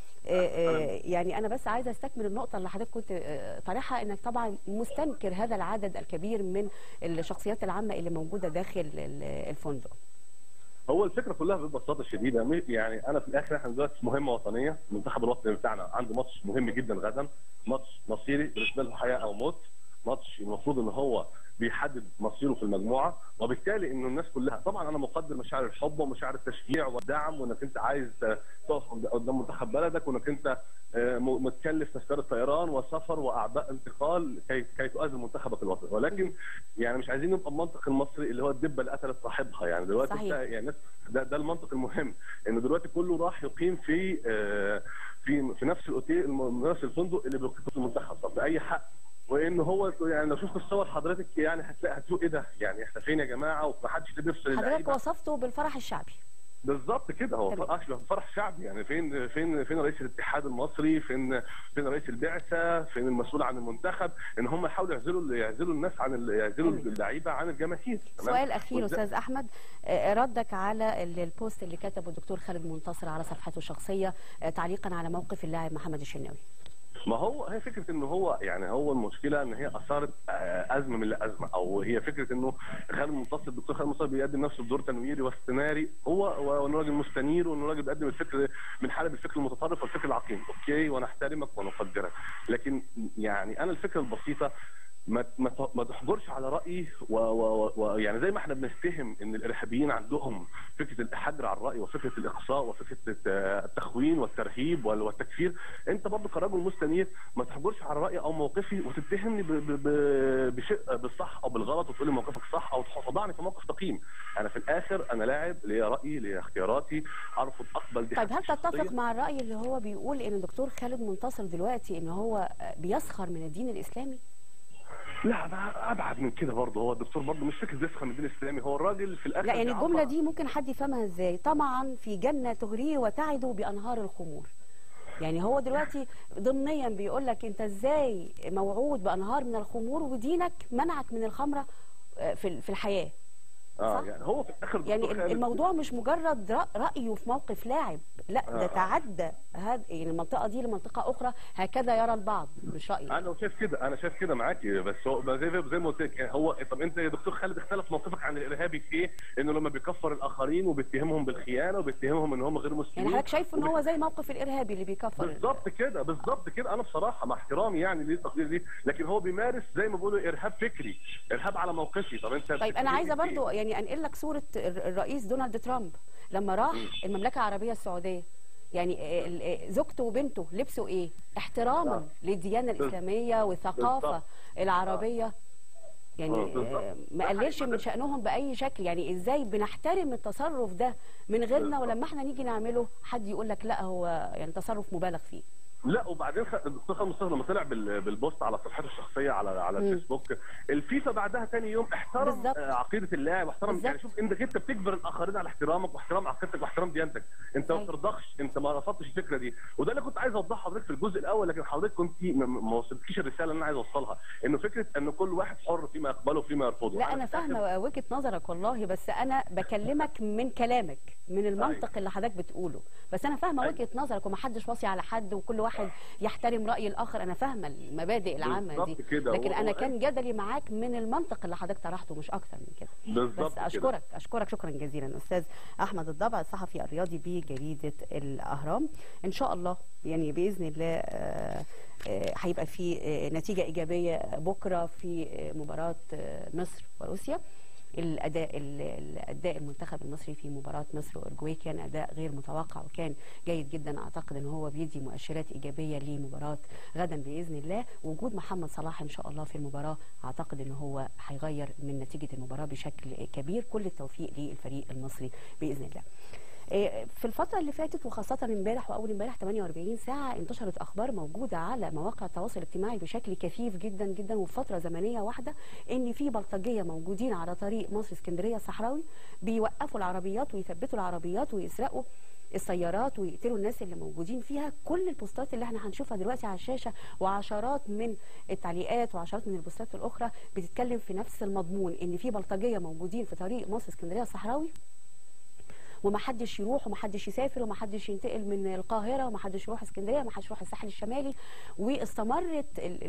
يعني انا بس عايزه استكمل النقطه اللي حضرتك كنت طرحها، انك طبعا مستنكر هذا العدد الكبير من الشخصيات العامه اللي موجوده داخل الفندق. هو الفكره كلها ببساطه شديده، يعني انا في الاخر احنا دلوقتي في مهمه وطنيه، المنتخب الوطني بتاعنا عنده ماتش مهم جدا غدا، ماتش مصيري بالنسبه له حياه او موت، ماتش المفروض ان هو بيحدد مصيره في المجموعه، وبالتالي انه الناس كلها طبعا انا مقدر مشاعر الحب ومشاعر التشجيع والدعم، وانك انت عايز تقف قدام منتخب بلدك، وانك انت متكلف تذكره طيران وسفر واعباء انتقال كي تؤذي منتخبك الوطني، ولكن يعني مش عايزين نبقى المنطق المصري اللي هو الدبه اللي قتلت صاحبها. يعني دلوقتي يعني ده المنطق المهم، انه دلوقتي كله راح يقيم في نفس الاوتيل، نفس الفندق اللي بيقيم المنتخب. طب باي حق؟ وان هو يعني لو شفت الصور حضرتك يعني هتقول ايه ده؟ يعني احنا فين يا جماعه؟ ومحدش اللي بيفصل. حضرتك وصفته بالفرح الشعبي. بالظبط كده، هو فرح شعبي. يعني فين رئيس الاتحاد المصري؟ فين رئيس البعثه؟ فين المسؤول عن المنتخب؟ ان هم يحاولوا يعزلوا الناس يعزلوا اللعيبه عن الجماهير. سؤال اخير استاذ احمد، ردك على البوست اللي كتبه الدكتور خالد منتصر على صفحته الشخصيه تعليقا على موقف اللاعب محمد الشناوي. ما هي فكره انه هو يعني هو المشكله ان هي اثارت ازمه من الازمه، او هي فكره انه الدكتور خالد منتصر بيقدم نفسه بدور تنويري واستناري، وانه راجل مستنير، وانه راجل بيقدم الفكر من حالب الفكر المتطرف والفكر العقيم. اوكي، ونحترمك ونقدرك، لكن يعني انا الفكره البسيطه ما تحجرش على رايي، ويعني زي ما احنا بنتهم ان الارهابيين عندهم فكره الحجر على الراي وفكره الاقصاء وفكره التخوين والترهيب والتكفير، انت برضه كراجل مستنير ما تحجرش على رايي او موقفي وتتهمني بشيء بالصح او بالغلط، وتقول لي موقفك صح او تضعني في موقف تقييم. انا في الاخر انا لاعب، ليا رايي، ليا اختياراتي، ارفض اقبل دي. طيب هل تتفق مع الراي اللي هو بيقول ان الدكتور خالد منتصر دلوقتي ان هو بيسخر من الدين الاسلامي؟ لا، انا ابعد من كده برضه. هو الدكتور برضه مش فكره يسخن من الدين الاسلامي، هو الراجل في الاخر. لا يعني الجمله دي ممكن حد يفهمها ازاي؟ طمعا في جنه تغريه وتعد بانهار الخمور. يعني هو دلوقتي ضمنيا بيقول لك انت ازاي موعود بانهار من الخمور ودينك منعك من الخمره في الحياه. صح؟ يعني هو في الاخر يعني الموضوع مش مجرد رايه في موقف لاعب، لا ده تعدى يعني المنطقه دي لمنطقه اخرى، هكذا يرى البعض. مش رايي انا شايف كده معاكي، بس هو زي ما قلت لك، هو طب انت يا دكتور خالد اختلف موقفك عن الارهابي في ايه؟ انه لما بيكفر الاخرين وبيتهمهم بالخيانه وبيتهمهم ان هم غير مسلمين. يعني حضرتك شايف ان هو زي موقف الارهابي اللي بيكفر؟ بالظبط كده. انا بصراحه مع احترامي يعني للتقدير دي، لكن هو بيمارس زي ما بيقولوا ارهاب فكري، ارهاب على موقفي. طب انت طيب انا عايزه برضو يعني انقل لك صوره الرئيس دونالد ترامب لما راح المملكه العربيه السعوديه. يعني زوجته وبنته لبسوا ايه؟ احتراما للديانه الاسلاميه والثقافه العربيه. يعني ما قللش من شأنهم بأي شكل. يعني ازاي بنحترم التصرف ده من غيرنا، ولما احنا نيجي نعمله حد يقول لك لا هو يعني تصرف مبالغ فيه. لا وبعدين الدكتور خالد مصطفى لما طلع بالبوست على صفحته الشخصيه على الفيسبوك، الفيفا بعدها ثاني يوم احترم عقيده اللاعب واحترم، يعني شوف انت بتجبر الاخرين على احترامك واحترام عقيدتك واحترام ديانتك، انت ما بترضخش، انت ما رفضتش الفكره دي، وده اللي كنت عايز اوضحه حضرتك في الجزء الاول، لكن حضرتك كنت ما وصلتكيش الرساله اللي انا عايز اوصلها، انه فكره ان كل واحد حر فيما يقبله وفيما يرفضه. لا انا فاهمه وجهه نظرك والله، بس انا بكلمك من كلامك، من المنطق اللي حضرتك بتقوله، بس انا فاهمه وجهه نظرك، ومحدش واصي على حد وكل واحد يحترم راي الاخر، انا فاهمه المبادئ العامه دي، لكن انا كان جدلي معاك من المنطق اللي حضرتك طرحته مش اكتر من كده. بس اشكرك شكرا جزيلا استاذ احمد الضبع الصحفي الرياضي بجريده الاهرام. ان شاء الله يعني باذن الله هيبقى في نتيجه ايجابيه بكره في مباراه مصر وروسيا. الاداء المنتخب المصري في مباراه مصر واورجواي كان اداء غير متوقع وكان جيد جدا، اعتقد ان هو بيدي مؤشرات ايجابيه لمباراه غدا باذن الله. وجود محمد صلاح ان شاء الله في المباراه اعتقد ان هو هيغير من نتيجه المباراه بشكل كبير. كل التوفيق للفريق المصري باذن الله. في الفترة اللي فاتت وخاصة امبارح وأول امبارح 48 ساعة انتشرت أخبار موجودة على مواقع التواصل الاجتماعي بشكل كثيف جدا جدا وفي فترة زمنية واحدة، إن في بلطجية موجودين على طريق مصر اسكندرية الصحراوي بيوقفوا العربيات ويثبتوا العربيات ويسرقوا السيارات ويقتلوا الناس اللي موجودين فيها. كل البوستات اللي احنا هنشوفها دلوقتي على الشاشة وعشرات من التعليقات وعشرات من البوستات الأخرى بتتكلم في نفس المضمون، إن في بلطجية موجودين في طريق مصر اسكندرية الصحراوي ومحدش يروح ومحدش يسافر ومحدش ينتقل من القاهرة ومحدش يروح اسكندرية ومحدش يروح الساحل الشمالي. واستمرت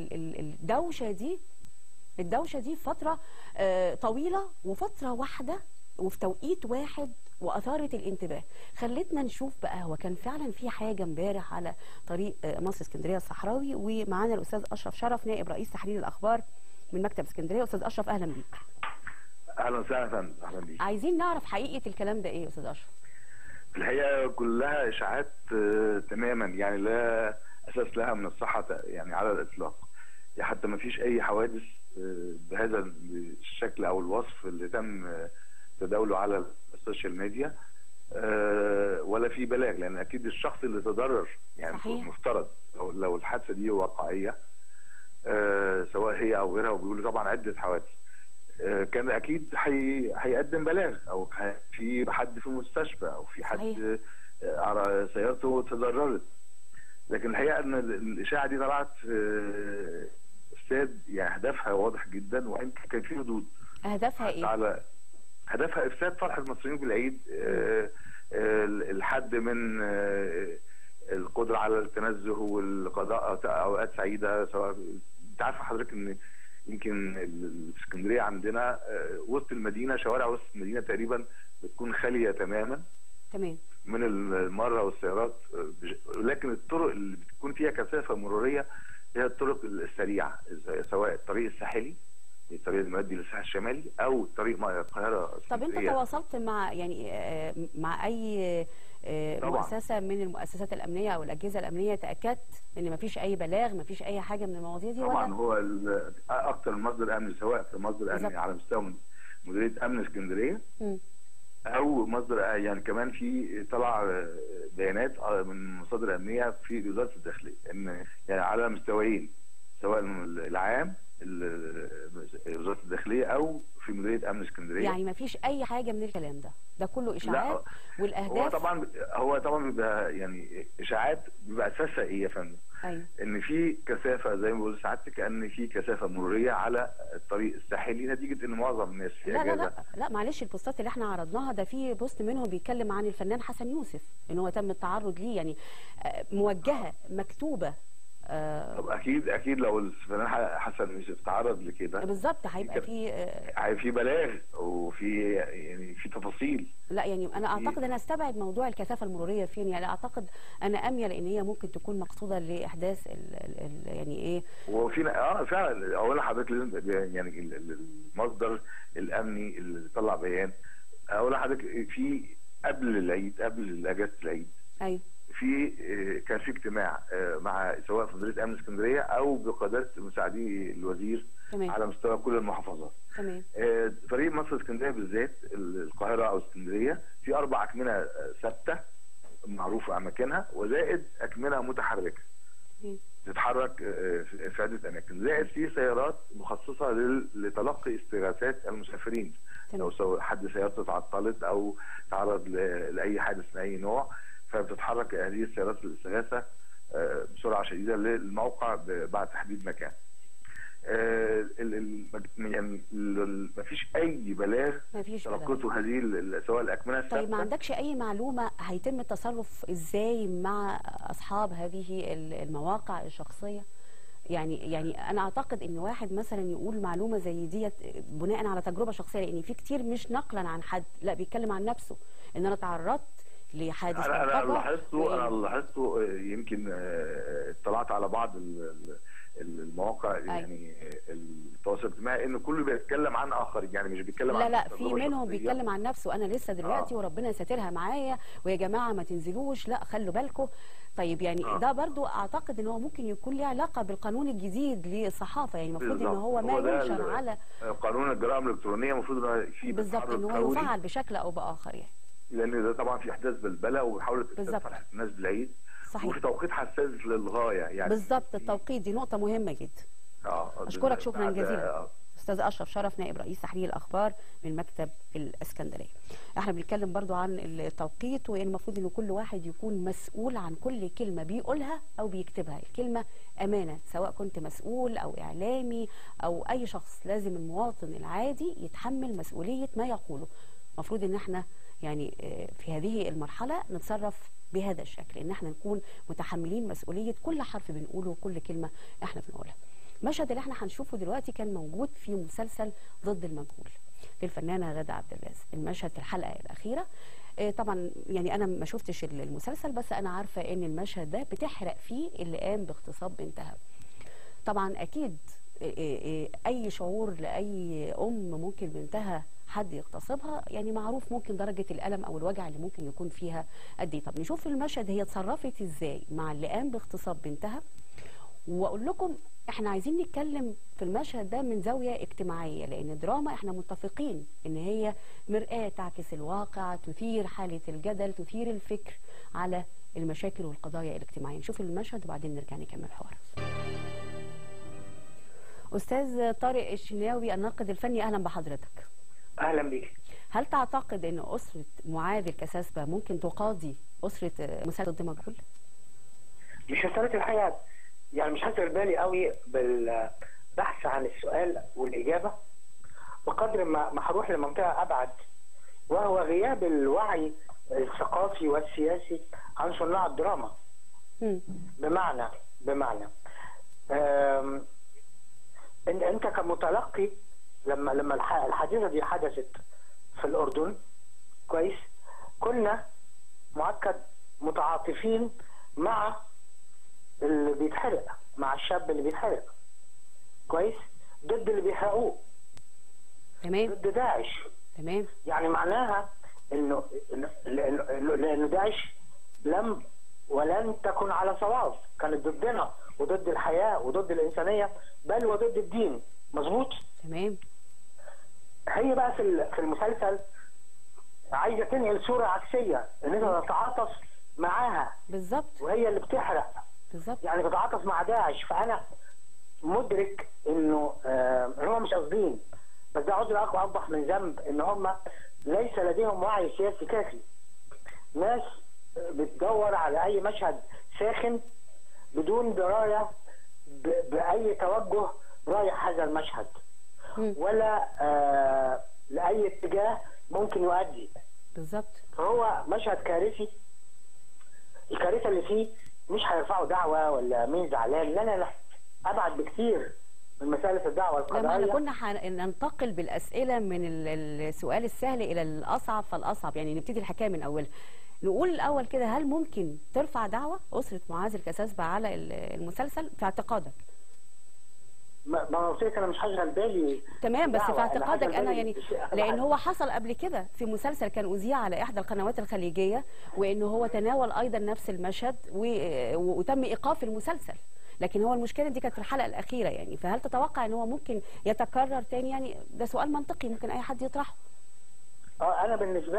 الدوشة دي فترة طويلة وفترة واحدة وفي توقيت واحد وأثارت الانتباه. خلتنا نشوف بقى هو كان فعلا في حاجة امبارح على طريق مصر اسكندرية الصحراوي. ومعانا الأستاذ أشرف شرف نائب رئيس تحرير الأخبار من مكتب اسكندرية. أستاذ أشرف أهلا بيك. اهلا وسهلا يا فندم. اهلا بيك. عايزين نعرف حقيقه الكلام ده ايه يا استاذ اشرف؟ الحقيقه كلها اشاعات تماما، يعني لا اساس لها من الصحه يعني على الاطلاق، يعني حتى ما فيش اي حوادث بهذا الشكل او الوصف اللي تم تداوله على السوشيال ميديا، ولا في بلاغ، لان اكيد الشخص اللي تضرر يعني صحيح. مفترض لو الحادثه دي واقعيه سواء هي او غيرها، وبيقولوا طبعا عده حوادث، كان اكيد هيقدم بلاغ، او في حد في المستشفى، او في حد سيارته تضررت. لكن الحقيقه ان الاشاعه دي طلعت افساد، يعني هدفها واضح جدا، وان كان في ردود. هدفها ايه؟ هدفها افساد فرحه المصريين بالعيد، الحد من القدره على التنزه والقضاء اوقات سعيده. سواء انت عارفه حضرتك ان يمكن الاسكندريه عندنا وسط المدينه، شوارع وسط المدينه تقريبا بتكون خاليه تماما من المره والسيارات، لكن الطرق اللي بتكون فيها كثافه مروريه هي الطرق السريعه، سواء الطريق الساحلي الطريق المؤدي للساحل الشمالي او طريق القاهره. طب انت تواصلت مع مع اي مؤسسه من المؤسسات الامنيه او الاجهزه الامنيه تاكدت ان مفيش اي بلاغ، مفيش اي حاجه من المواضيع دي؟ طبعا هو اكثر مصدر امن، سواء في مصدر امني على مستوى مديريه امن اسكندريه او مصدر يعني كمان في طلع بيانات من مصادر امنيه في وزاره الداخليه، ان يعني على مستويين، سواء العام وزاره الداخليه او في مديريه امن اسكندريه. يعني ما فيش اي حاجه من الكلام ده كله اشاعات. والاهداف هو طبعا بيبقى يعني اشاعات، بيبقى اساسها ايه يا فندم؟ أيوة. ان في كثافه زي ما بقول سعادتك، ان في كثافه مروريه على الطريق الساحلي نتيجه ان معظم الناس في اجازه. لا معلش، البوستات اللي احنا عرضناها ده في بوست منهم بيتكلم عن الفنان حسن يوسف ان هو تم التعرض ليه، يعني موجهه مكتوبه. طب اكيد لو الفنان حسن يوسف تعرض لكده بالظبط هيبقى في بلاغ وفي يعني في تفاصيل. لا يعني انا اعتقد انا استبعد موضوع الكثافه المروريه فين، يعني اعتقد انا اميل ان هي ممكن تكون مقصوده لاحداث يعني ايه. وفي فعلا اولا حضرتك لازم يعني المصدر الامني اللي طلع بيان، اولا حضرتك في قبل العيد، قبل اجازه العيد، ايوه كان في اجتماع مع سواء في مديريه امن اسكندريه او بقياده مساعدي الوزير على مستوى كل المحافظات. تمام. فريق مصر اسكندريه بالذات القاهره او اسكندريه في 4 أكمنة ثابته معروفه اماكنها، وزائد أكمنة متحركه. تتحرك في عده اماكن، زائد في سيارات مخصصه لتلقي استغاثات المسافرين. لو حد سيارته اتعطلت او تعرض لاي حادث من اي نوع، فبتتحرك هذه السيارات الاستغاثه بسرعه شديده للموقع بعد تحديد مكان. يعني ما فيش اي بلاغ تلقته هذه سواء الاكمنه الثابته. طيب ما عندكش اي معلومه هيتم التصرف ازاي مع اصحاب هذه المواقع الشخصيه؟ يعني انا اعتقد ان واحد مثلا يقول معلومه زي ديت بناء على تجربه شخصيه، لان في كتير مش نقلا عن حد، لا بيتكلم عن نفسه ان انا تعرضت لحادث. انا لاحظته يمكن اطلعت على بعض المواقع يعني التواصل الاجتماعي ان كله بيتكلم عن اخر، يعني مش بيتكلم عن لا في منهم بيتكلم عن نفسه، انا لسه دلوقتي وربنا يساترها معايا ويا جماعه ما تنزلوش، لا خلوا بالكم. طيب يعني ده برضو اعتقد ان هو ممكن يكون له علاقه بالقانون الجديد للصحافه، يعني المفروض ان هو ما ينشر على قانون الجرائم الالكترونيه، المفروض ان في بالظبط ان هو يفعل بشكل او باخر يعني، لان ده طبعا في احداث بلبله وحاولت تفرح الناس بالعيد. صحيح. وفي توقيت حساس للغايه يعني بالظبط، التوقيت دي نقطه مهمه جدا. اشكرك شكرا جزيلا استاذ اشرف شرف، نائب رئيس تحرير الاخبار من مكتب الاسكندريه. احنا بنتكلم برضو عن التوقيت، وان المفروض ان كل واحد يكون مسؤول عن كل كلمه بيقولها او بيكتبها. الكلمه امانه، سواء كنت مسؤول او اعلامي او اي شخص، لازم المواطن العادي يتحمل مسؤوليه ما يقوله. المفروض ان احنا يعني في هذه المرحله نتصرف بهذا الشكل، ان احنا نكون متحملين مسؤوليه كل حرف بنقوله وكل كلمه احنا بنقولها. المشهد اللي احنا هنشوفه دلوقتي كان موجود في مسلسل ضد المجهول للفنانه غادة عبد الرازق. المشهد في الحلقه الاخيره، طبعا يعني انا ما شفتش المسلسل، بس انا عارفه ان المشهد ده بتحرق فيه اللي قام باغتصاب بنتها. طبعا اكيد اي شعور لاي ممكن بنتها حد يغتصبها، يعني معروف ممكن درجه الالم او الوجع اللي ممكن يكون فيها قد ايه. طب نشوف المشهد هي اتصرفت ازاي مع اللي قام باغتصاب بنتها، واقول لكم احنا عايزين نتكلم في المشهد ده من زاويه اجتماعيه، لان الدراما احنا متفقين ان هي مرآة تعكس الواقع، تثير حاله الجدل، تثير الفكر على المشاكل والقضايا الاجتماعيه. نشوف المشهد وبعدين نرجع نكمل الحوار. استاذ طارق الشناوي الناقد الفني، اهلا بحضرتك. اهلا بيك. هل تعتقد ان اسره معاذ الكساسبه ممكن تقاضي اسره مسلسل ضد مجهول؟ مش مساله الحقيقه، يعني مش هشغل بالي قوي بالبحث عن السؤال والاجابه بقدر ما هروح لمنطقه ابعد، وهو غياب الوعي الثقافي والسياسي عن صناع الدراما. بمعنى انت كمتلقي لما الحادثه دي حدثت في الاردن كويس، كنا مؤكد متعاطفين مع اللي بيتحرق، مع الشاب اللي بيتحرق كويس، ضد اللي بيحرقوه، تمام، ضد داعش، تمام. يعني معناها انه داعش لم ولن تكن على صواب، كانت ضدنا وضد الحياه وضد الانسانيه، بل وضد الدين. مظبوط، تمام. هي بقى في المسلسل عايزه تنقل صوره عكسيه، ان انت تتعاطف معاها بالظبط، وهي اللي بتحرق بالظبط، يعني تتعاطف مع داعش. فانا مدرك انه هم مش قاصدين، بس ده عذر اقبح من ذنب ان هم ليس لديهم وعي سياسي كافي. ناس بتدور على اي مشهد ساخن بدون درايه باي توجه رايح هذا المشهد، ولا لاي اتجاه ممكن يؤدي. بالظبط. فهو مشهد كارثي، الكارثه اللي فيه مش هيرفعوا دعوه ولا مين زعلان، لا ابعد بكثير من مساله الدعوه القضائيه. لما احنا كنا ننتقل بالاسئله من السؤال السهل الى الاصعب فالاصعب، يعني نبتدي الحكايه من اولها. نقول الاول كده، هل ممكن ترفع دعوه اسره معاذ الكساسبه على المسلسل في اعتقادك؟ ما قلت لك انا مش هشغل بالي. تمام، بس في اعتقادك انا يعني، لان هو حصل قبل كده في مسلسل كان اذيع على احدى القنوات الخليجيه، وان هو تناول ايضا نفس المشهد وتم ايقاف المسلسل، لكن هو المشكله دي كانت في الحلقه الاخيره يعني. فهل تتوقع ان هو ممكن يتكرر تاني؟ يعني ده سؤال منطقي ممكن اي حد يطرحه. انا بالنسبه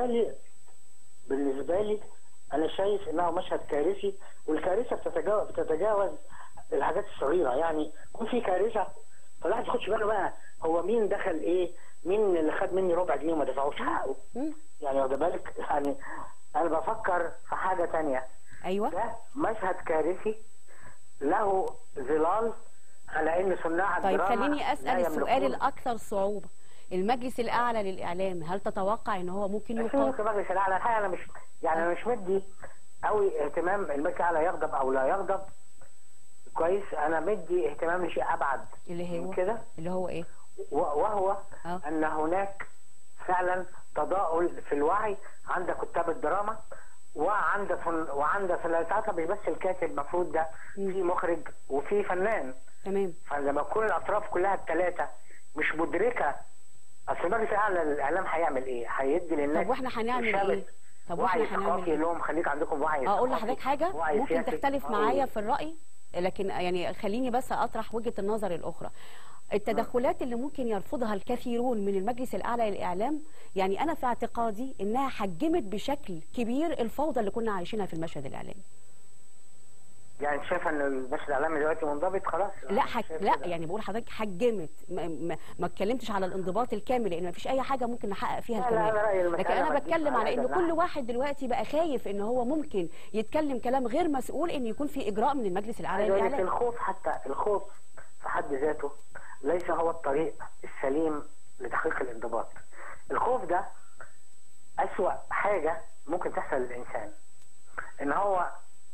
لي انا شايف انه مشهد كارثي، والكارثه بتتجاوز الحاجات الصغيره، يعني يكون في كارثه فالواحد ما ياخدش باله بقى هو مين دخل ايه، مين اللي خد مني ربع جنيه وما دفعوش حقه. يعني واخد بالك؟ يعني انا بفكر في حاجه تانية. ايوه، ده مشهد كارثي له ظلال على ان صناع طيب الدراما خليني اسال لا السؤال يملكون. الاكثر صعوبه. المجلس الاعلى للاعلام، هل تتوقع ان هو ممكن يقاطع؟ في المجلس الاعلى الحقيقه انا مش مدي قوي اهتمام المجلس الاعلى يغضب او لا يغضب. كويس، انا مدي اهتمام لشيء ابعد اللي هو كده، اللي هو ايه؟ وهو ان هناك فعلا تضاؤل في الوعي عند كتاب الدراما وعند ساعتها مش بس الكاتب، المفروض ده في مخرج وفي فنان. تمام. فلما تكون الاطراف كلها الثلاثه مش مدركه، اصل المجلس الاعلى للاعلام هيعمل ايه؟ هيدي للناس. طب واحنا هنعمل ايه؟ وعي ثقافي لهم، خليك عندكم وعي. اقول لحضرتك حاجه ممكن تختلف معايا في الراي، لكن يعني خليني بس اطرح وجهه النظر الاخرى. التدخلات اللي ممكن يرفضها الكثيرون من المجلس الاعلى للاعلام، يعني انا في اعتقادي انها حجمت بشكل كبير الفوضى اللي كنا عايشينها في المشهد الاعلامي. يعني شايفه ان المشهد الاعلامي دلوقتي منضبط خلاص؟ لا يعني بقول لحضرتك حجمت، ما اتكلمتش على الانضباط الكامل لان ما فيش اي حاجه ممكن نحقق فيها الكمال. لكن انا بتكلم على ان كل واحد دلوقتي بقى خايف ان هو ممكن يتكلم كلام غير مسؤول، ان يكون في اجراء من المجلس الاعلى للاعلام. الخوف، حتى الخوف في حد ذاته ليس هو الطريق السليم لتحقيق الانضباط. الخوف ده أسوأ حاجه ممكن تحصل للانسان، ان هو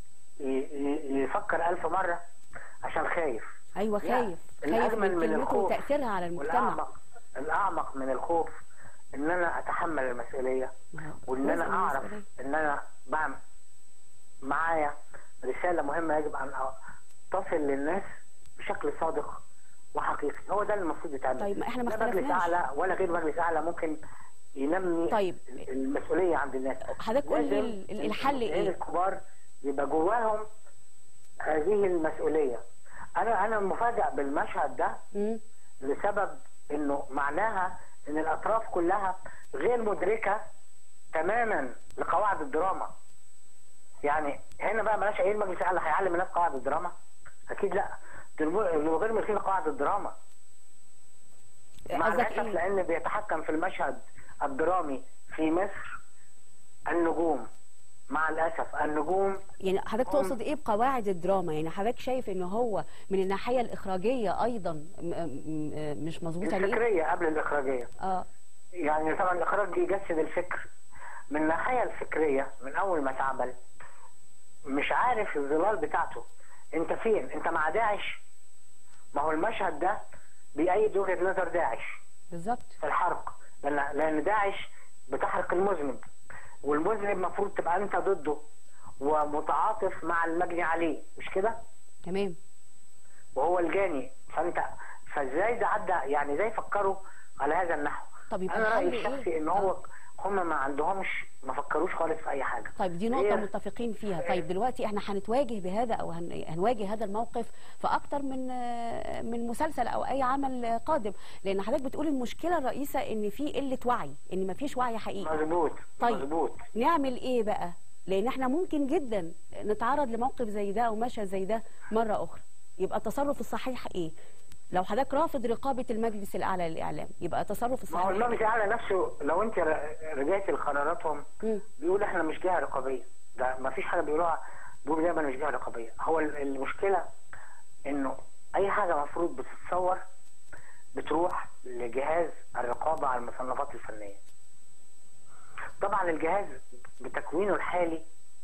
يفكر 1000 مرة عشان خايف. ايوه، خايف من كلمته وتأثيرها على المجتمع. الأعمق من الخوف ان انا اتحمل المسؤولية، وان انا اعرف ان انا بعمل معايا رسالة مهمة يجب ان تصل للناس بشكل صادق وحقيقي. هو ده اللي المفروض يتعمل. طيب ما احنا ما اختلفناش. مجلس اعلى ولا غير مجلس اعلى ممكن ينمي طيب المسؤولية عند الناس. حضرتك قول لي الحل ايه؟ الكبار يبقى جواهم هذه المسؤولية. أنا مفاجأ بالمشهد ده لسبب إنه معناها إن الأطراف كلها غير مدركة تماما لقواعد الدراما. يعني هنا بقى ملاش أي المجلس الأعلى هيعلم الناس قواعد الدراما؟ أكيد لا، دول غير مدركين قواعد الدراما. مع الأسف لأن بيتحكم في المشهد الدرامي في مصر النجوم. مع الأسف النجوم. يعني حضرتك تقصد ايه بقواعد الدراما؟ يعني حضرتك شايف ان هو من الناحية الإخراجية أيضا مش مظبوط عليه؟ الفكرية قبل الإخراجية. يعني طبعا الإخراج بيجسد الفكر. من الناحية الفكرية من أول ما اتعمل مش عارف الظلال بتاعته. أنت فين؟ أنت مع داعش؟ ما هو المشهد ده بيأيد وجهة نظر داعش بالظبط في الحرق، لأن داعش بتحرق المذنب، والمذنب المفروض تبقى انت ضده ومتعاطف مع المجني عليه، مش كده؟ تمام. وهو الجاني، فازاي ده عدى؟ يعني ازاي فكروا على هذا النحو؟ طب انا رايي الشخصي ان هو هم ما عندهمش، ما فكروش خالص في اي حاجه. طيب دي نقطه متفقين فيها. طيب دلوقتي احنا هنتواجه بهذا او هنواجه هذا الموقف في اكتر من مسلسل او اي عمل قادم، لان حضرتك بتقول المشكله الرئيسه ان في قله وعي، ان ما فيش وعي حقيقي. مظبوط. طيب مظبوط. نعمل ايه بقى؟ لان احنا ممكن جدا نتعرض لموقف زي ده او مشهد زي ده مره اخرى. يبقى التصرف الصحيح ايه؟ لو حضرتك رافض رقابة المجلس الأعلى للإعلام يبقى التصرف الصحيح. ما هو المجلس الأعلى نفسه لو أنت رجعتي لقراراتهم بيقول إحنا مش جهة رقابية. ده ما فيش حاجة بيقولوها، بيقولوا دايما مش جهة رقابية. هو المشكلة إنه أي حاجة المفروض بتتصور بتروح لجهاز الرقابة على المصنفات الفنية. طبعا الجهاز بتكوينه الحالي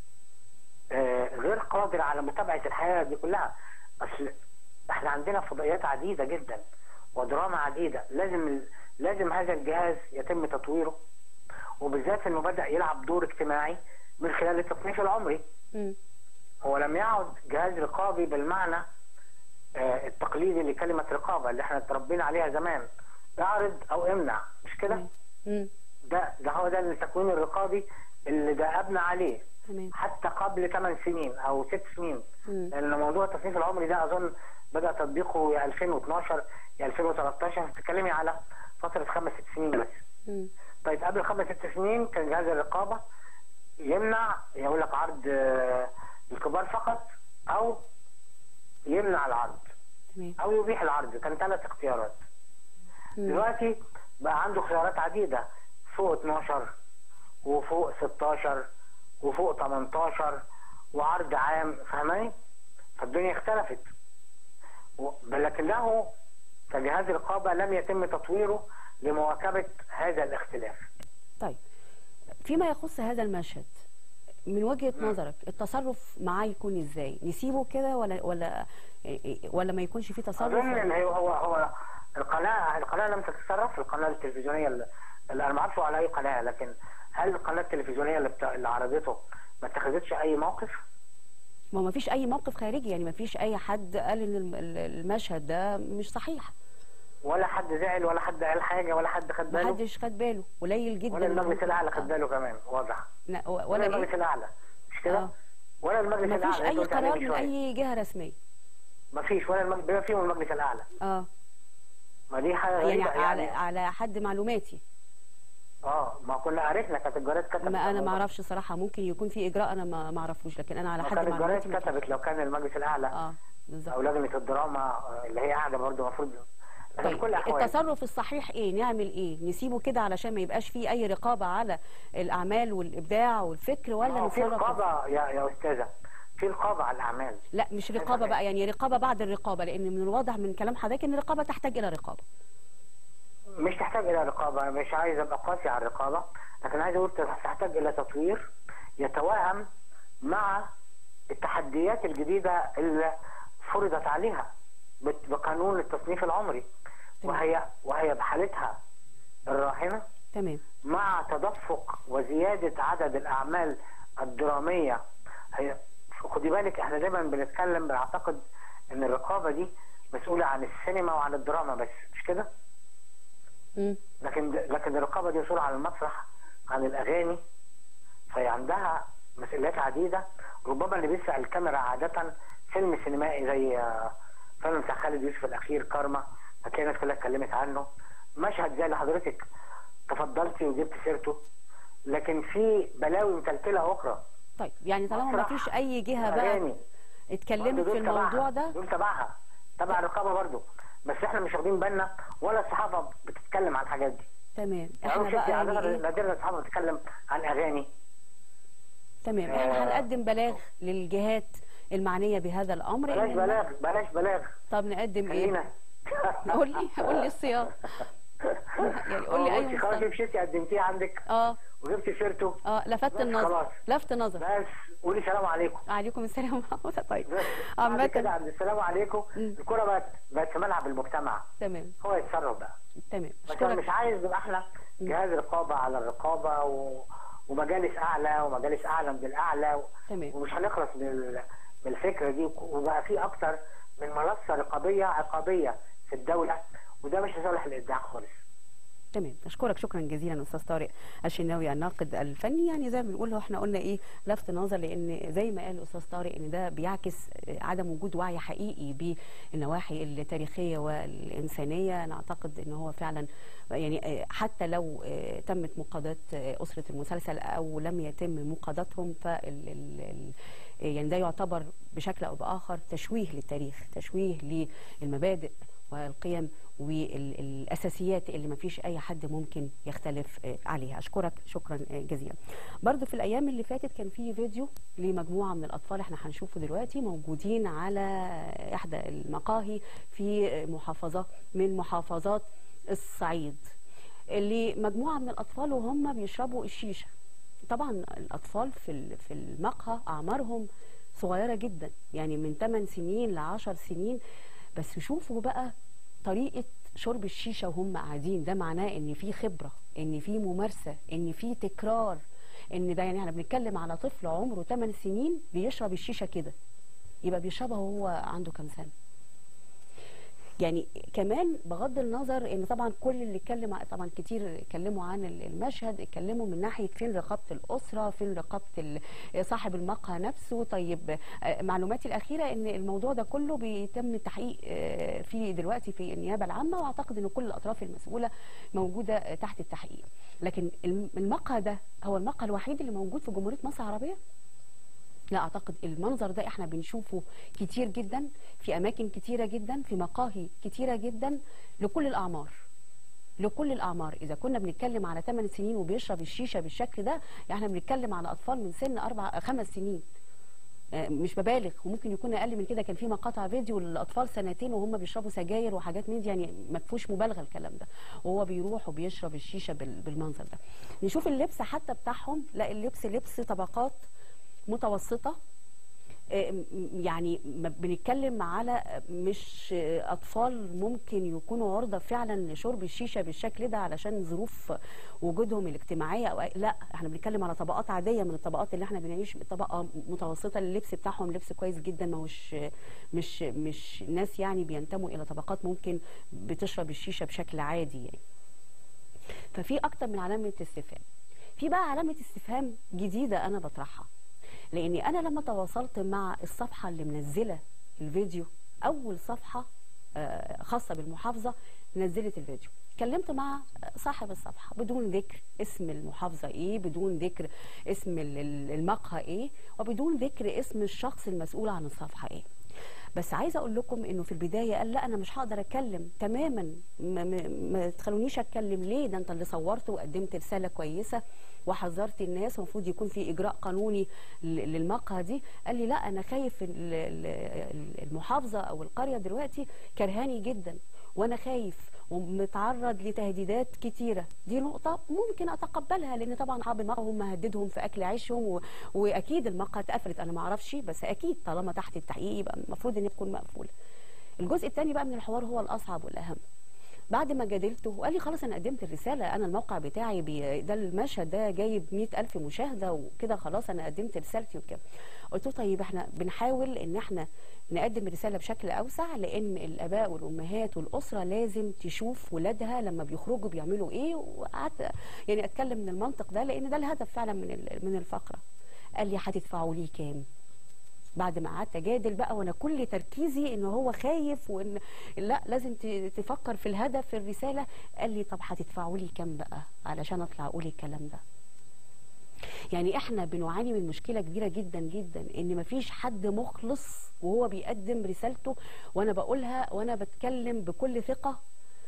غير قادر على متابعة الحياة دي كلها. أصل احنا عندنا فضائيات عديدة جدا ودراما عديدة، لازم هذا الجهاز يتم تطويره، وبالذات انه بدأ يلعب دور اجتماعي من خلال التصنيف العمري. هو لم يعد جهاز رقابي بالمعنى التقليدي لكلمة رقابة اللي احنا اتربينا عليها زمان، اعرض او امنع، مش كده؟ ده هو ده التكوين الرقابي اللي دأبنا عليه حتى قبل 8 سنين او 6 سنين. لان موضوع التصنيف العمري ده اظن بدأ تطبيقه يا 2012 يا 2013. بتتكلمي على فترة 5-6 سنين بس. طيب قبل 5-6 سنين كان جهاز الرقابة يمنع، يقول لك عرض الكبار فقط، او يمنع العرض او يبيح العرض. كان 3 اختيارات. دلوقتي بقى عنده خيارات عديده، فوق 12 وفوق 16 وفوق 18 وعرض عام، فاهماني؟ فالدنيا اختلفت، لكنه كجهاز رقابه لم يتم تطويره لمواكبه هذا الاختلاف. طيب فيما يخص هذا المشهد من وجهة نظرك التصرف معاه يكون ازاي؟ نسيبه كده ولا ما يكونش فيه تصرف؟ اظن ان هو القناه لم تتصرف. القناه التلفزيونيه اللي انا ما اعرفش على اي قناه، لكن هل القناه التلفزيونيه اللي عرضته ما اتخذتش اي موقف؟ ما فيش اي موقف خارجي، يعني ما فيش اي حد قال ان المشهد ده مش صحيح، ولا حد زعل ولا حد قال حاجه ولا حد خد باله. ما حدش خد باله، قليل جدا. ولا المجلس الاعلى خد باله كمان، واضح. ولا المجلس الاعلى، مش كده؟ ولا المجلس الاعلى. ما فيش اي قرار من اي جهه رسميه. ما فيش، ولا بما فيهم المجلس الاعلى. ما دي حاجه يعني على حد معلوماتي. ما كنا عرفنا، كانت الجرايد كتبت. ما انا ما اعرفش صراحه، ممكن يكون في اجراء انا ما اعرفوش، لكن انا على حد معلوماتي الجرايد كتبت. لو كان المجلس الاعلى بالظبط او لجنه الدراما اللي هي قاعده برضه المفروض. طيب التصرف الصحيح ايه؟ نعمل ايه؟ نسيبه كده علشان ما يبقاش فيه اي رقابه على الاعمال والابداع والفكر، ولا نتصرف؟ في رقابه يا استاذه، في رقابه على الاعمال. لا مش رقابه بقى، يعني رقابه بعد الرقابه، لان من الواضح من كلام حضرتك ان الرقابه تحتاج الى رقابه. مش تحتاج الى رقابه، مش عايز ابقى قاسي على الرقابه، لكن عايز اقول تحتاج الى تطوير يتوائم مع التحديات الجديده اللي فرضت عليها بقانون التصنيف العمري. وهي بحالتها الراهنه. تمام. مع تدفق وزياده عدد الاعمال الدراميه. خدي بالك احنا دايما بنعتقد ان الرقابه دي مسؤوله عن السينما وعن الدراما بس، مش كده؟ لكن الرقابه دي مسؤوله عن المسرح، عن الاغاني، فهي عندها مسؤوليات عديده. ربما اللي بيسرق الكاميرا عاده فيلم سينمائي زي فيلم بتاع خالد يوسف الاخير كارما، هتلاقي الناس كلها اتكلمت عنه. مشهد زي اللي حضرتك تفضلتي وجبت سيرته، لكن في بلاوي متلتله اخرى. طيب يعني طالما ما فيش اي جهه بقى اتكلمت في الموضوع ده، دول تبع الرقابه برضه، بس احنا مش واخدين بالنا ولا الصحافه بتتكلم عن الحاجات دي. تمام. احنا بقى يعني نادرا الصحافه بتتكلم عن اغاني. تمام. احنا هنقدم بلاغ للجهات المعنيه بهذا الامر. بلاش بلاغ. طب نقدم ايه؟ قول لي الصياغه. يعني قول لي اي خلاص مشيتي قدمتيه عندك وجبتي سيرته. لفت النظر. لفت نظر. بس قولي السلام عليكم. وعليكم السلام. طيب عامه كده عند السلام عليكم الكره بقت في ملعب المجتمع. تمام. هو يتصرف بقى. تمام. بس انا مش عايز نبقى احنا جهاز رقابه على الرقابه ومجالس اعلى ومجالس اعلى من الاعلى. تمام. ومش هنخلص من الفكره دي، وبقى في اكتر من منصه رقابيه عقابيه في الدوله، وده مش لصالح الابداع خالص. تمام. اشكرك شكرا جزيلا استاذ طارق الشناوي الناقد الفني. يعني زي ما بنقول احنا قلنا ايه، لفت نظر، لان زي ما قال الاستاذ طارق ان ده بيعكس عدم وجود وعي حقيقي بالنواحي التاريخيه والانسانيه. نعتقد ان هو فعلا يعني حتى لو تمت مقاضاه اسره المسلسل او لم يتم مقاضاتهم، يعني ده يعتبر بشكل او باخر تشويه للتاريخ، تشويه للمبادئ والقيم والاساسيات اللي ما فيش اي حد ممكن يختلف عليها. اشكرك شكرا جزيلا. برضو في الايام اللي فاتت كان في فيديو لمجموعه من الاطفال، احنا هنشوفه دلوقتي، موجودين على احدى المقاهي في محافظه من محافظات الصعيد، اللي مجموعه من الاطفال وهم بيشربوا الشيشه. طبعا الاطفال في المقهى اعمارهم صغيره جدا، يعني من 8 سنين ل 10 سنين، بس شوفوا بقى طريقة شرب الشيشة وهم قاعدين. ده معناه ان في خبرة، ان في ممارسة، ان في تكرار، ان ده يعني احنا بنتكلم على طفل عمره 8 سنين بيشرب الشيشة كده، يبقى بيشربها وهو عنده كام سنة؟ يعني كمان بغض النظر ان طبعا كل اللي اتكلم طبعا كتير اتكلموا عن المشهد، اتكلموا من ناحيه فين رقابه الاسره، فين رقابه صاحب المقهى نفسه. طيب معلوماتي الاخيره ان الموضوع ده كله بيتم التحقيق فيه دلوقتي في النيابه العامه، واعتقد ان كل الاطراف المسؤوله موجوده تحت التحقيق. لكن المقهى ده هو المقهى الوحيد اللي موجود في جمهوريه مصر العربيه؟ لا اعتقد المنظر ده احنا بنشوفه كتير جدا في اماكن كتيره جدا، في مقاهي كتيره جدا، لكل الاعمار. لكل الاعمار. اذا كنا بنتكلم على 8 سنين وبيشرب الشيشه بالشكل ده، يعني احنا بنتكلم على اطفال من سن 5 سنين، مش ببالغ، وممكن يكون اقل من كده. كان في مقاطع فيديو للاطفال 2 وهم بيشربوا سجاير وحاجات من دي، يعني ما فيهوش مبالغه الكلام ده، وهو بيروح وبيشرب الشيشه بالمنظر ده. نشوف اللبس حتى بتاعهم، لا اللبس لبس طبقات متوسطه، يعني بنتكلم على مش اطفال ممكن يكونوا عرضه فعلا لشرب الشيشه بالشكل ده علشان ظروف وجودهم الاجتماعيه، او لا احنا بنتكلم على طبقات عاديه من الطبقات اللي احنا بنعيش، طبقه متوسطه. اللبس بتاعهم لبس كويس جدا، ما هوش مش ناس يعني بينتموا الى طبقات ممكن بتشرب الشيشه بشكل عادي يعني. ففي اكتر من علامه استفهام. في بقى علامه استفهام جديده انا بطرحها، لاني انا لما تواصلت مع الصفحه اللي منزله الفيديو، اول صفحه خاصه بالمحافظه نزلت الفيديو، كلمت مع صاحب الصفحه بدون ذكر اسم المحافظه ايه، بدون ذكر اسم المقهى ايه، وبدون ذكر اسم الشخص المسؤول عن الصفحه ايه. بس عايزه اقول لكم انه في البدايه قال لا انا مش هقدر اتكلم تماما، ما تخلونيش اتكلم. ليه؟ ده انت اللي صورت وقدمت رساله كويسه وحذرت الناس، ومفروض يكون في اجراء قانوني للمقهى دي. قال لي لا انا خايف المحافظه او القريه دلوقتي كرهاني جدا، وانا خايف ومتعرض لتهديدات كتيره. دي نقطه ممكن اتقبلها، لان طبعا اصحاب المقهى هم هددهم في اكل عيشهم، واكيد المقهى اتقفلت، انا ما اعرفش، بس اكيد طالما تحت التحقيق يبقى المفروض ان تكون مقفوله. الجزء الثاني بقى من الحوار هو الاصعب والاهم. بعد ما جادلته وقال لي خلاص انا قدمت الرساله، انا الموقع بتاعي ده المشهد ده جايب 100,000 مشاهده وكده، خلاص انا قدمت رسالتي وكده. قلت له طيب احنا بنحاول ان احنا نقدم الرساله بشكل اوسع، لان الاباء والامهات والاسره لازم تشوف ولادها لما بيخرجوا بيعملوا ايه. وقعدت يعني اتكلم من المنطق ده، لان ده الهدف فعلا من الفقره. قال لي هتدفعوا لي كام؟ بعد ما قعدت اجادل بقى وانا كل تركيزي ان هو خايف وان لا لازم تفكر في الهدف في الرساله. قال لي طب هتدفعوا لي كام بقى علشان اطلع اقول الكلام ده؟ يعني احنا بنعاني من مشكله كبيره جدا جدا، ان مفيش حد مخلص وهو بيقدم رسالته، وانا بقولها وانا بتكلم بكل ثقه.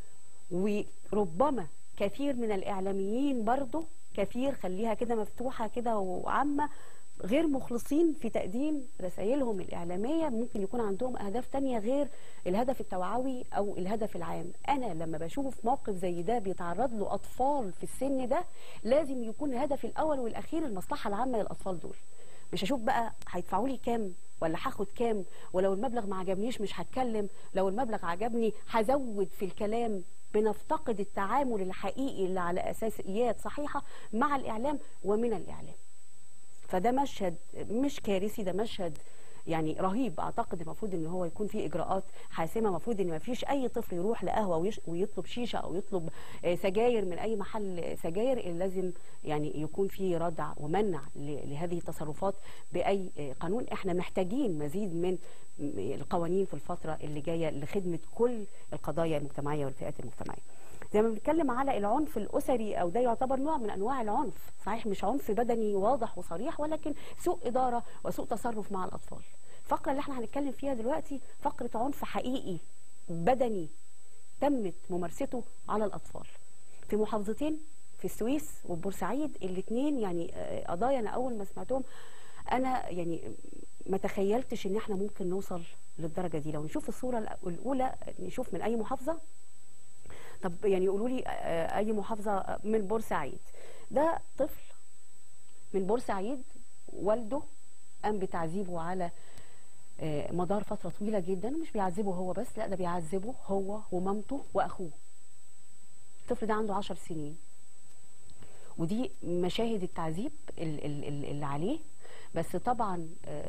وربما كثير من الاعلاميين برضو، كثير خليها كده مفتوحه كده وعامه، غير مخلصين في تقديم رسائلهم الإعلامية، ممكن يكون عندهم أهداف تانية غير الهدف التوعوي أو الهدف العام. أنا لما بشوف موقف زي ده بيتعرض له أطفال في السن ده، لازم يكون الهدف الأول والأخير المصلحة العامة للأطفال دول. مش هشوف بقى هيدفعوا لي كام ولا هاخد كام، ولو المبلغ ما عجبنيش مش هتكلم، لو المبلغ عجبني هزود في الكلام. بنفتقد التعامل الحقيقي اللي على أساسيات صحيحة مع الإعلام ومن الإعلام. فده مشهد مش كارثي، ده مشهد يعني رهيب. اعتقد المفروض ان هو يكون فيه اجراءات حاسمه، المفروض ان ما فيش اي طفل يروح لقهوه ويطلب شيشه او يطلب سجاير من اي محل سجاير، اللي لازم يعني يكون فيه ردع ومنع لهذه التصرفات باي قانون. احنا محتاجين مزيد من القوانين في الفتره اللي جايه لخدمه كل القضايا المجتمعيه والفئات المجتمعيه. زي ما بنتكلم على العنف الأسري، أو ده يعتبر نوع من أنواع العنف، صحيح مش عنف بدني واضح وصريح، ولكن سوء إدارة وسوء تصرف مع الأطفال. الفقرة اللي احنا هنتكلم فيها دلوقتي فقرة عنف حقيقي بدني تمت ممارسته على الأطفال في محافظتين، في السويس وبورسعيد. الاثنين يعني قضايا أنا أول ما سمعتهم أنا يعني ما تخيلتش إن احنا ممكن نوصل للدرجة دي. لو نشوف الصورة الأولى، نشوف من أي محافظة. طب يعني يقولوا لي اي محافظه. من بورسعيد. ده طفل من بورسعيد والده قام بتعذيبه على مدار فتره طويله جدا، ومش بيعذبه هو بس، لا ده بيعذبه هو ومامته واخوه. الطفل ده عنده 10 سنين، ودي مشاهد التعذيب اللي عليه. بس طبعا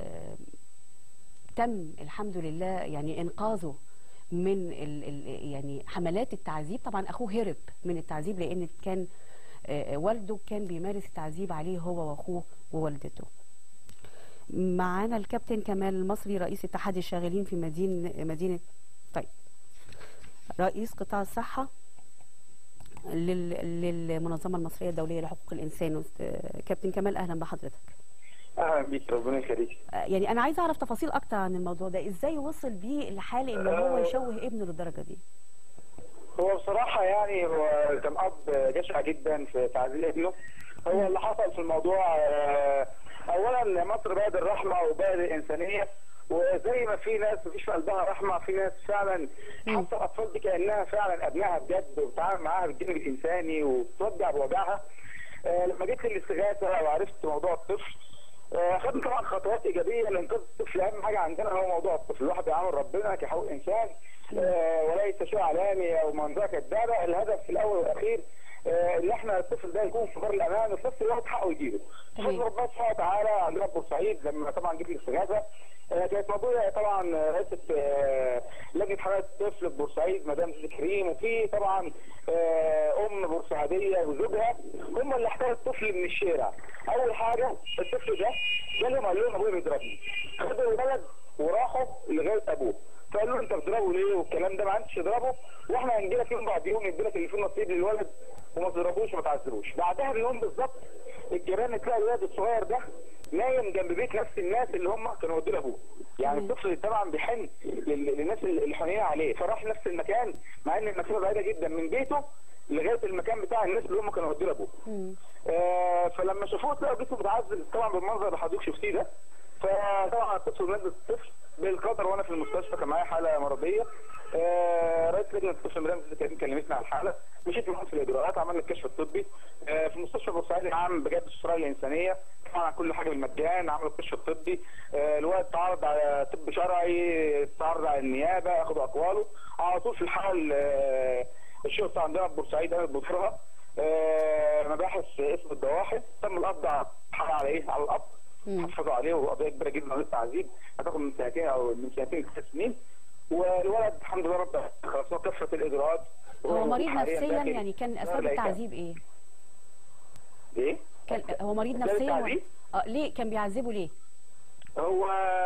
تم الحمد لله يعني انقاذه من يعني حملات التعذيب. طبعا اخوه هرب من التعذيب، لان كان والده كان بيمارس التعذيب عليه هو واخوه ووالدته. معانا الكابتن كمال المصري رئيس اتحاد الشاغلين في مدينه طيب رئيس قطاع الصحه للمنظمه المصريه الدوليه لحقوق الانسان. كابتن كمال اهلا بحضرتك. اهلا بيك، ربنا يخليك. يعني انا عايزه اعرف تفاصيل اكتر عن الموضوع ده، ازاي وصل بيه الحال ان هو يشوه ابنه للدرجه دي؟ هو بصراحه يعني هو كان اب جشع جدا في تعذيب ابنه. هو اللي حصل في الموضوع اولا مصر بلد الرحمه وبلد الانسانيه، وزي ما في ناس مفيش في قلبها رحمه، في ناس فعلا حتى الاطفال دي كانها فعلا ابنها بجد، وبتتعامل معاها بالجانب الانساني وبتوجع بوجعها. لما جيت للاستغاثه وعرفت موضوع الطفل، خدنا طبعا خطوات ايجابيه لانقاذ الطفل. اهم حاجه عندنا هو موضوع الطفل، الواحد بيعامل ربنا كحقوق انسان وليس شيء علامي او منظره كدابه. الهدف في الاول والاخير ان احنا الطفل ده يكون في بر الامان، وفي نفس الوقت حقه يجيبه. فضل ربنا سبحانه وتعالى عندنا في بورسعيد لما طبعا جيت الاستغاثه، كانت موجوده طبعا رئيسه لجنه حمايه الطفل في بورسعيد مدام زيزي كريم، وفي طبعا ام بورسعيديه وزوجها، هم اللي احتووا الطفل من الشارع. اول حاجه الطفل ده جالهم قال لهم ابويا بيضربني، خدوا الولد وراحوا لغايه ابوه، فقال له انت بتضربه ليه والكلام ده، ما عندش تضربه، واحنا هنجي لك يوم بعد يوم ندي لك اللي فيه نصيب للولد وما تضربوش وما تعذبوش. بعدها بيوم بالظبط الجيران تلاقي الولد الصغير ده نايم جنب بيت نفس الناس اللي هم كانوا ودوا لابوه. يعني الطفل طبعا بيحن للناس اللي حنينين عليه، فراح نفس المكان مع ان المسافه بعيده جدا من بيته لغايه المكان بتاع الناس اللي هم كانوا ودوا لابوه. فلما شافوه لقوا جسمه متعذب طبعا بالمنظر اللي حضرتك شفتيه ده. فطبعا اتصلوا بنزل الطفل بالقدر، وانا في المستشفى كان معايا حاله مرضيه. رئيس لجنه الطفل مدام زيزي كريم كلمتني على الحاله، مشيت معاهم في الاجراءات، عملنا الكشف الطبي في مستشفى بورسعيد العام بجد الشرايح الانسانيه، طبعا كل حاجه بالمجان، عملوا الكشف الطبي. الولد تعرض على طب شرعي، تعرض على النيابه، اخذوا اقواله على طول في الحال. الشرطه عندنا في بورسعيد قامت بدورها، مباحث اسم الضواحي، تم القبض على ايه؟ على الاب، حفظوا عليه، وقضيه كبيره جدا للتعذيب هتاخد من سنتين او من سنتين ل3 سنين. والولد الحمد لله رب خلصنا كافه الاجراءات. هو مريض نفسيا يعني؟ كان اسباب التعذيب ايه؟ ايه؟ هو مريض نفسيا ليه كان بيعذبه ليه؟ هو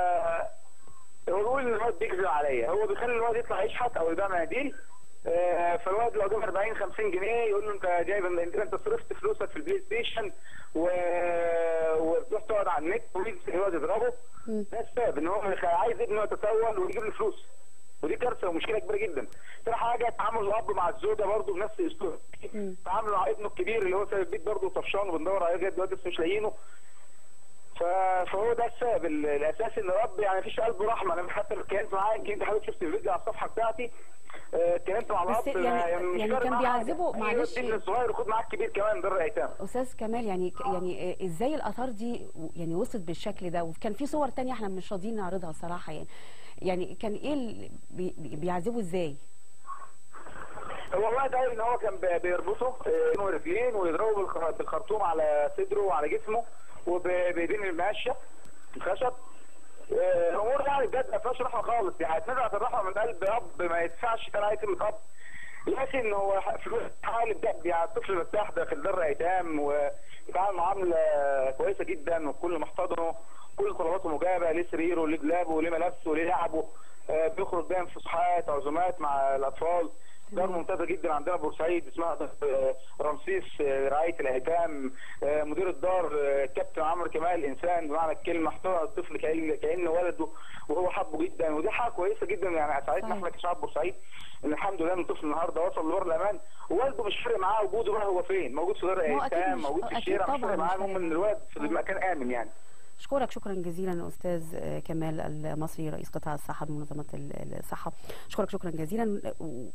بيقول ان الولد بيكذب عليا، هو بيخلي الولد يطلع يشحت او يبيع مناديل. فالولد لو جاب 40 50 جنيه يقول له انت جايب انت صرفت فلوسك في البلاي ستيشن وتروح تقعد على النت، ويقعد يضربه. ده السبب ان هو عايز ابنه يتسول ويجيب له فلوس، ودي كارثه ومشكله كبيره جدا. تاني حاجه تعامل الاب مع الزوجه برضه بنفس الاسلوب، تعامله مع ابنه الكبير اللي هو سايب البيت برضه طفشان وبندور عليه لغايه دلوقتي بس مش لاقيينه. فهو ده السبب الاساسي ان الاب يعني مفيش قلب رحمه. انا حتى اتكلمت معاه، يمكن انت حضرتك شفت الفيديو على الصفحه بتاعتي، اتكلمت مع الاب يعني كان بيعذبه. معلش ابن الصغير وخد معاك الكبير كمان دار الايتام. استاذ كمال، يعني ازاي الاثار دي يعني وصلت بالشكل ده؟ وكان في صور تانية احنا مش راضيين نعرضها صراحه. يعني كان ايه اللي بيعذبه ازاي؟ هو الواحد قال ان هو كان بيربطه ايدين ورجلين ويضربه بالخرطوم على صدره وعلى جسمه وبايدين الماشيه الخشب. الامور يعني بجد ما فيهاش رحمه خالص، يعني اتنزعت الرحمه من قلب اب ما يدفعش كان عايز كلمه اب. لكن هو في حال بجد يعني الطفل مرتاح داخل دار ايتام ويتعامل معامله كويسه جدا، وكل محتضنه كل طلباته مجابه، ليه سريره ليه دولابه ليه ملابسه ليه لعبه، بيخرج دايما فسحات عزومات مع الاطفال. دار ممتازه جدا عندنا بورسعيد اسمها رمسيس رعايه الايتام. مدير الدار كابتن عمرو كمال انسان بمعنى الكلمه، احتضن الطفل كانه ولده وهو حبه جدا، ودي حاجه كويسه جدا يعني اسعدتنا احنا كشعب بورسعيد ان الحمد لله ان الطفل النهارده وصل لبر الامان، ووالده مش فارق معاه وجوده بقى هو فين، موجود في دار الايتام موجود في الشارع، مش فارق معاه المهم ان الولد في مكان امن يعني. أشكرك شكرا جزيلا أستاذ كمال المصري رئيس قطاع الصحة بمنظمة الصحة. أشكرك شكرا جزيلا.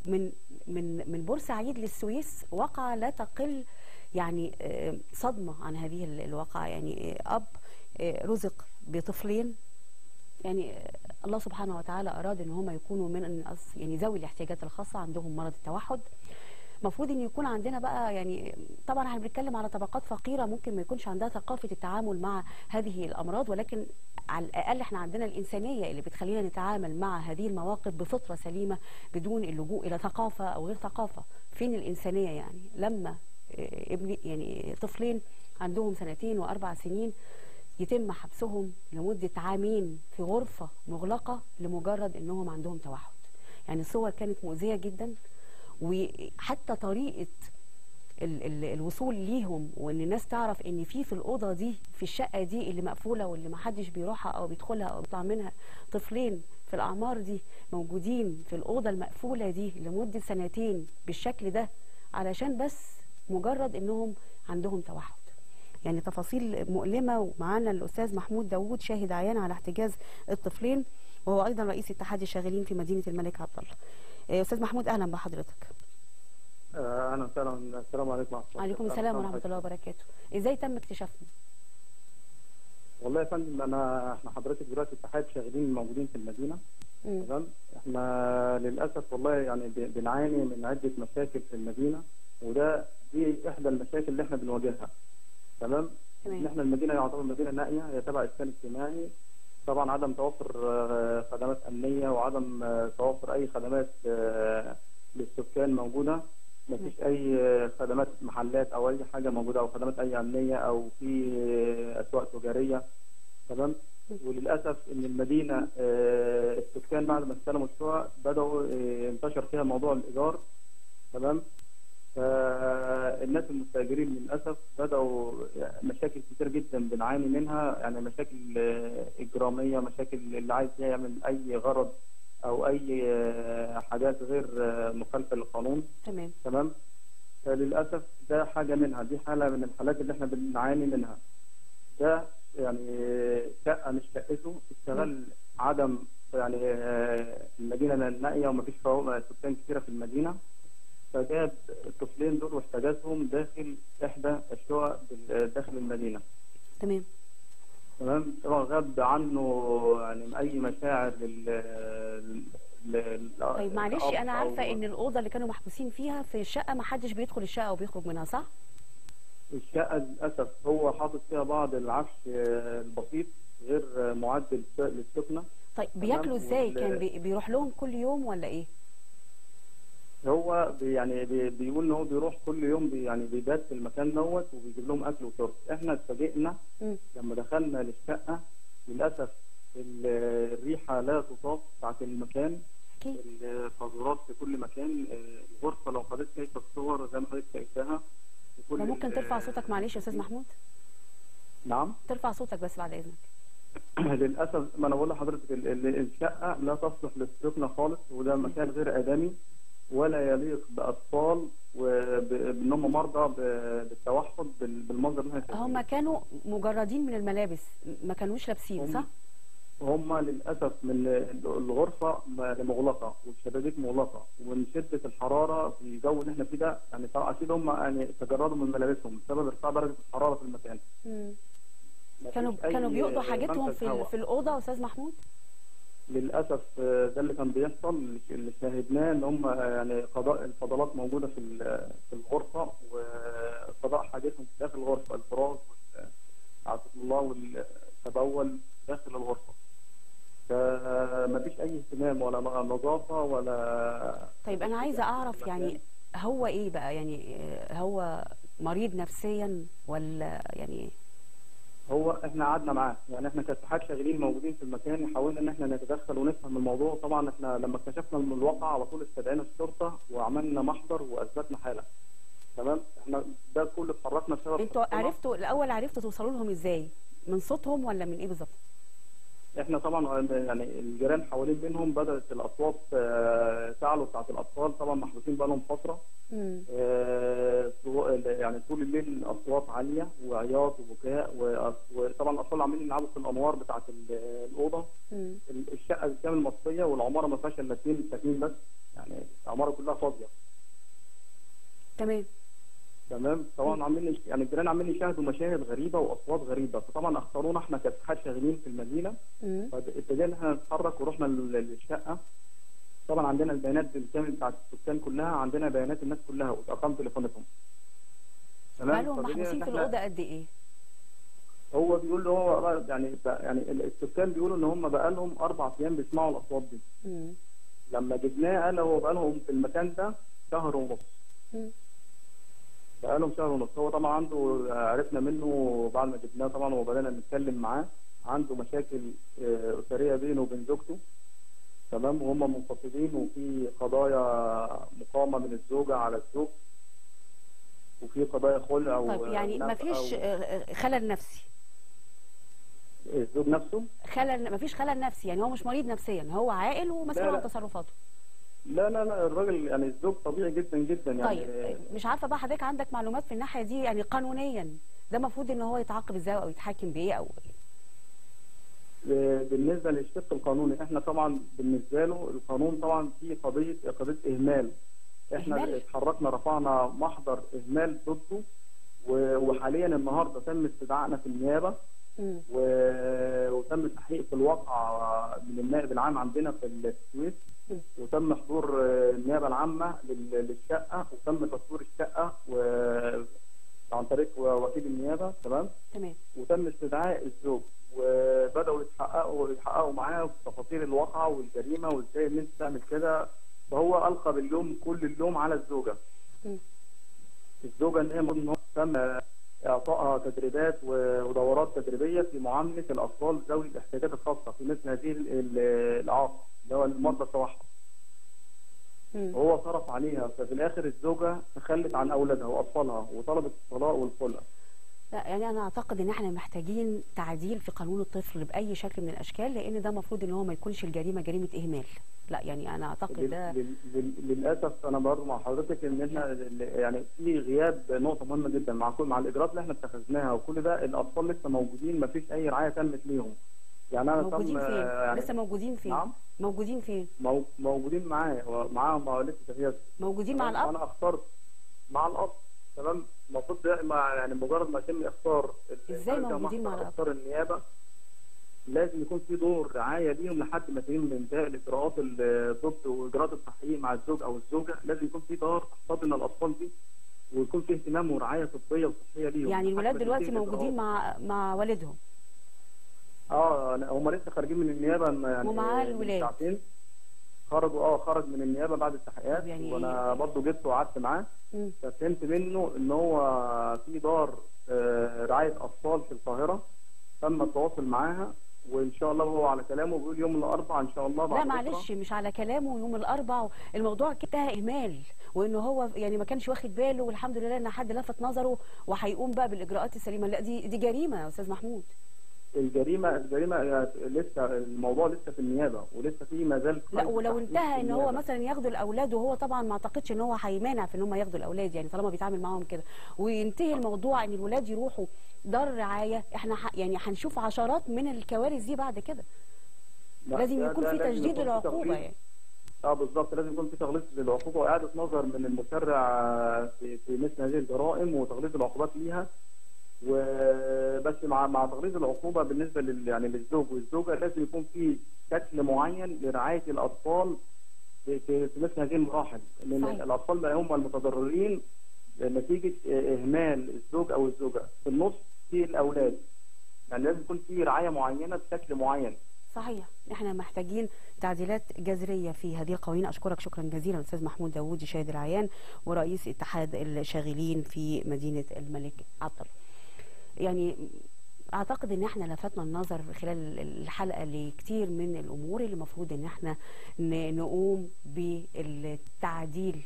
من بورسعيد للسويس واقعة لا تقل يعني صدمة عن هذه الواقعة. يعني أب رزق بطفلين، يعني الله سبحانه وتعالى أراد أن هم يكونوا من يعني ذوي الاحتياجات الخاصة، عندهم مرض التوحد. المفروض ان يكون عندنا بقى يعني طبعا احنا بنتكلم على طبقات فقيره ممكن ما يكونش عندها ثقافه التعامل مع هذه الامراض، ولكن على الاقل احنا عندنا الانسانيه اللي بتخلينا نتعامل مع هذه المواقف بفطره سليمه بدون اللجوء الى ثقافه او غير ثقافه. فين الانسانيه يعني لما يعني طفلين عندهم 2 و4 سنين يتم حبسهم لمده عامين في غرفه مغلقه لمجرد انهم عندهم توحد؟ يعني الصور كانت مؤذيه جدا، وحتى طريقة الوصول ليهم، وان الناس تعرف ان في الاوضه دي، في الشقه دي اللي مقفوله واللي ما حدش بيروحها او بيدخلها او بيطلع منها، طفلين في الاعمار دي موجودين في الاوضه المقفوله دي لمده سنتين بالشكل ده، علشان بس مجرد انهم عندهم توحد. يعني تفاصيل مؤلمه. ومعانا الاستاذ محمود داوود شاهد عيان على احتجاز الطفلين، وهو ايضا رئيس اتحاد الشاغلين في مدينه الملك عبد الله. استاذ محمود اهلا بحضرتك. اهلا وسهلا. السلام عليكم ورحمه الله. وعليكم السلام ورحمه الله وبركاته. ازاي تم اكتشافنا؟ والله يا فندم احنا حضرتك دلوقتي اتحاد شاغلين موجودين في المدينه. تمام. احنا للاسف والله يعني بنعاني من عده مشاكل في المدينه، دي احدى المشاكل اللي احنا بنواجهها. تمام. ان احنا المدينه يعتبر مدينه نائيه، هي تبع اسكان اجتماعي. طبعا عدم توفر خدمات امنيه وعدم توفر اي خدمات للسكان موجوده. ما فيش اي خدمات محلات او اي حاجه موجوده، او خدمات اي امنيه، او في اسواق تجاريه. تمام. وللاسف ان المدينه السكان بعد ما استلموا الشقق بداوا انتشر فيها موضوع الايجار. تمام. فالناس المستاجرين للاسف بداوا مشاكل كتير جدا بنعاني منها، يعني مشاكل اجراميه، مشاكل اللي عايز يعمل اي غرض او اي حاجات غير مخالفه للقانون. تمام. فللاسف ده حاجه منها، دي حاله من الحالات اللي احنا بنعاني منها. ده يعني شقه مش شقته، استغل عدم يعني المدينه نائيه ومفيش سكان كثيره في المدينه، فجاب الطفلين دول واحتجزهم داخل احدى الشقق داخل المدينه. تمام. طبعا غاب عنه يعني اي مشاعر طيب معلش، انا عارفه ان الاوضه اللي كانوا محبوسين فيها في الشقه ما حدش بيدخل الشقه وبيخرج منها، صح؟ الشقه للاسف هو حاطط فيها بعض العفش البسيط غير معد للسكنه. طيب بياكلوا ازاي؟ كان بيروح لهم كل يوم ولا ايه؟ هو يعني بيقول ان هو بيروح كل يوم، يعني بيبات في المكان دوت وبيجيب لهم اكل وشرب. احنا اتفاجئنا لما دخلنا للشقه، للاسف الريحه لا تطاق بتاعت المكان، القاذورات في كل مكان. الغرفه لو حضرتك شايفه الصور زي ما حضرتك شايفاها. ممكن ترفع صوتك معلش يا استاذ محمود؟ نعم. ترفع صوتك بس بعد اذنك. للاسف ما انا بقول لحضرتك الشقه لا تصلح للسكنه خالص، وده مكان غير ادمي ولا يليق باطفال وبان هم مرضى بالتوحد بالمنظر اللي احنا. هم كانوا مجردين من الملابس، ما كانوش لابسين، صح؟ هم للاسف من الغرفه مغلقه والشبابيك مغلقه، ومن شده الحراره في الجو اللي احنا فيه ده، يعني اكيد هم يعني تجردوا من ملابسهم بسبب ارتفاع درجه الحراره في المكان. كانوا بيقضوا حاجتهم في الاوضه يا استاذ محمود؟ للاسف ده اللي كان بيحصل. اللي شاهدناه ان هم يعني قضاء الفضلات موجوده في الغرفه، وقضاء حاجتهم داخل الغرفه، الفراش عافاكم الله والتبول داخل الغرفه. فما فيش اي اهتمام ولا نظافه ولا. طيب انا عايزه اعرف يعني هو ايه بقى؟ يعني هو مريض نفسيا ولا يعني؟ هو احنا قعدنا معاه، يعني احنا كاتحاد شاغلين موجودين في المكان، حاولنا ان احنا نتدخل ونفهم الموضوع. طبعا احنا لما اكتشفنا من الواقع على طول استدعينا الشرطه وعملنا محضر واثبتنا حاله. تمام. احنا ده كله اتحركنا بسبب. انتوا عرفتوا توصلوا لهم ازاي؟ من صوتهم ولا من ايه بالظبط؟ احنا طبعا يعني الجيران حوالين منهم بدات الاصوات تعلو بتاعت الاطفال، طبعا محبوسين بقى لهم فتره. يعني طول الليل اصوات عاليه وعياط وبكاء، وطبعا الاطفال عاملين يلعبوا في الانوار بتاعت الاوضه. الشقه بالكامل مطفيه، والعماره ما فيهاش الا 2 ساكنين بس، يعني العماره كلها فاضيه. تمام. طبعا عاملين يعني الجيران عاملين يشاهدوا مشاهد غريبه واصوات غريبه، فطبعا اختارونا احنا كاتحاد شاغلين في المدينه. فابتدينا احنا نتحرك ورحنا للشقه. طبعا عندنا البيانات بالكامل بتاعت السكان كلها، عندنا بيانات الناس كلها وارقام تليفوناتهم. تمام. بقالهم محبوسين في الاوضه قد ايه؟ هو بيقول له هو يعني السكان بيقولوا ان هم بقى لهم 4 ايام بيسمعوا الاصوات دي. لما جبناه قال هو بقى لهم في المكان ده شهر ونص. بقى لهم شهر ونص. هو طبعا عنده، عرفنا منه بعد ما جبناه طبعا وبدانا نتكلم معاه، عنده مشاكل اسريه بينه وبين زوجته. تمام. وهم منفصلين، وفي قضايا مقامه من الزوجه على الزوج. وفي قضايا خلع طيب يعني ما فيش خلل نفسي؟ الزوج نفسه ما فيش خلل نفسي، يعني هو مش مريض نفسيا، هو عاقل ومسؤول عن تصرفاته. لا لا لا، الراجل يعني الزوج طبيعي جدا جدا يعني. طيب مش عارفه بقى حضرتك عندك معلومات في الناحيه دي، يعني قانونيا ده المفروض ان هو يتعاقب ازاي او يتحاكم بايه او ايه؟ بالنسبه للشق القانوني احنا طبعا بالنسبه له القانون طبعا في قضيه اهمال. احنا اتحركنا رفعنا محضر اهمال ضده، وحاليا النهارده تم استدعائنا في النيابه وتم التحقيق في الواقع من النائب العام عندنا في السويس، وتم حضور النيابه العامه للشقه، وتم تصوير الشقه عن طريق وكيل النيابه. تمام. وتم استدعاء الزوج، وبداوا يتحققوا معاه في تفاصيل الواقعه والجريمه وازاي ان انت تعمل كده. فهو القى باللوم كل اللوم على الزوجه. الزوجه ان هي تم اعطائها تدريبات ودورات تدريبيه في معامله الاطفال ذوي الاحتياجات الخاصه في مثل هذه الاعاقه اللي هو المرضى التوحد. وهو صرف عليها، ففي الاخر الزوجه تخلت عن اولادها واطفالها وطلبت الطلاق والخلع. لا يعني انا اعتقد ان احنا محتاجين تعديل في قانون الطفل باي شكل من الاشكال، لان ده المفروض ان هو ما يكونش الجريمه جريمه اهمال. لا يعني انا اعتقد ده للاسف انا برضه مع حضرتك ان احنا يعني في غياب نقطه مهمه جدا مع الاجراءات اللي احنا اتخذناها وكل ده. الاطفال لسه موجودين، ما فيش اي رعايه تمت ليهم. يعني انا موجودين فين؟ يعني لسه موجودين فين؟ نعم؟ موجودين فين؟ موجودين معاهم لسه هي موجودين مع الاب. انا اخترت مع الاب. تمام. المفروض يعني مجرد ما يتم اختار ازاي موجودين مع الاب؟ اختار النيابه لازم يكون في دور رعايه ليهم لحد ما يتم انتهاء الاجراءات الضبط واجراءات التحقيق مع الزوج او الزوجه. لازم يكون في دور تحتضن الاطفال دي ويكون في اهتمام ورعايه طبيه وصحيه ليهم. يعني الولاد دلوقتي موجودين مع والدهم؟ هم لسه خارجين من النيابه يعني ومعاه الولاد ساعتين خرج من النيابه بعد التحقيقات. يعني وانا برضه جبته وقعدت معاه ففهمت منه ان هو في دار رعايه اطفال في القاهره تم التواصل معاها، وان شاء الله هو على كلامه بيقول يوم الاربعاء ان شاء الله. لا معلش مش على كلامه يوم الاربعاء، الموضوع انتهى اهمال، وانه هو يعني ما كانش واخد باله، والحمد لله ان حد لفت نظره وهيقوم بقى بالاجراءات السليمه. لا دي جريمه يا استاذ محمود. الجريمه لسه الموضوع لسه في النيابه ولسه في ما زال. لا ولو انتهى ان هو مثلا ياخدوا الاولاد، وهو طبعا ما اعتقدش ان هو هيمانع في ان هم ياخدوا الاولاد، يعني طالما بيتعامل معاهم كده، وينتهي الموضوع ان الولاد يروحوا دار رعايه، احنا يعني هنشوف عشرات من الكوارث دي بعد كده. لازم يكون في تجديد للعقوبه يعني. بالظبط، لازم يكون في تغليظ للعقوبه واعاده نظر من المشرع في مثل هذه الجرائم وتغليظ العقوبات ليها. وبس مع تغليظ العقوبه بالنسبه يعني للزوج والزوجه لازم يكون في شكل معين لرعايه الاطفال في مثل هذه المراحل، لان الاطفال بقى هم المتضررين نتيجه اهمال الزوج او الزوجه. في النص في الاولاد، يعني لازم يكون في رعايه معينه بشكل معين. صحيح، احنا محتاجين تعديلات جذريه في هذه القوانين. اشكرك شكرا جزيلا الاستاذ محمود داوود، شاهد العيان ورئيس اتحاد الشاغلين في مدينه الملك عبد الله. يعني اعتقد ان احنا لفتنا النظر خلال الحلقه لكتير من الامور اللي المفروض ان احنا نقوم بالتعديل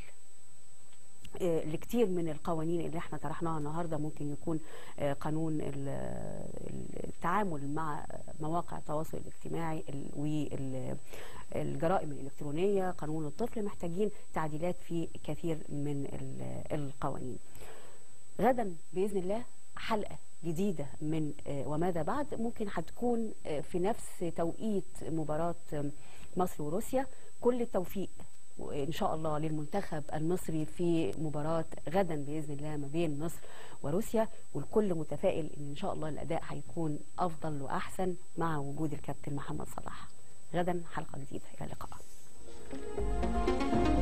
لكتير من القوانين اللي احنا طرحناها النهارده. ممكن يكون قانون التعامل مع مواقع التواصل الاجتماعي والجرائم الالكترونيه، قانون الطفل، محتاجين تعديلات في كثير من القوانين. غدا باذن الله حلقه جديده من وماذا بعد، ممكن هتكون في نفس توقيت مباراه مصر وروسيا. كل التوفيق وإن شاء الله للمنتخب المصري في مباراة غدا بإذن الله ما بين مصر وروسيا، والكل متفائل إن شاء الله الأداء هيكون أفضل وأحسن مع وجود الكابتن محمد صلاح. غدا حلقة جديدة، إلى اللقاء.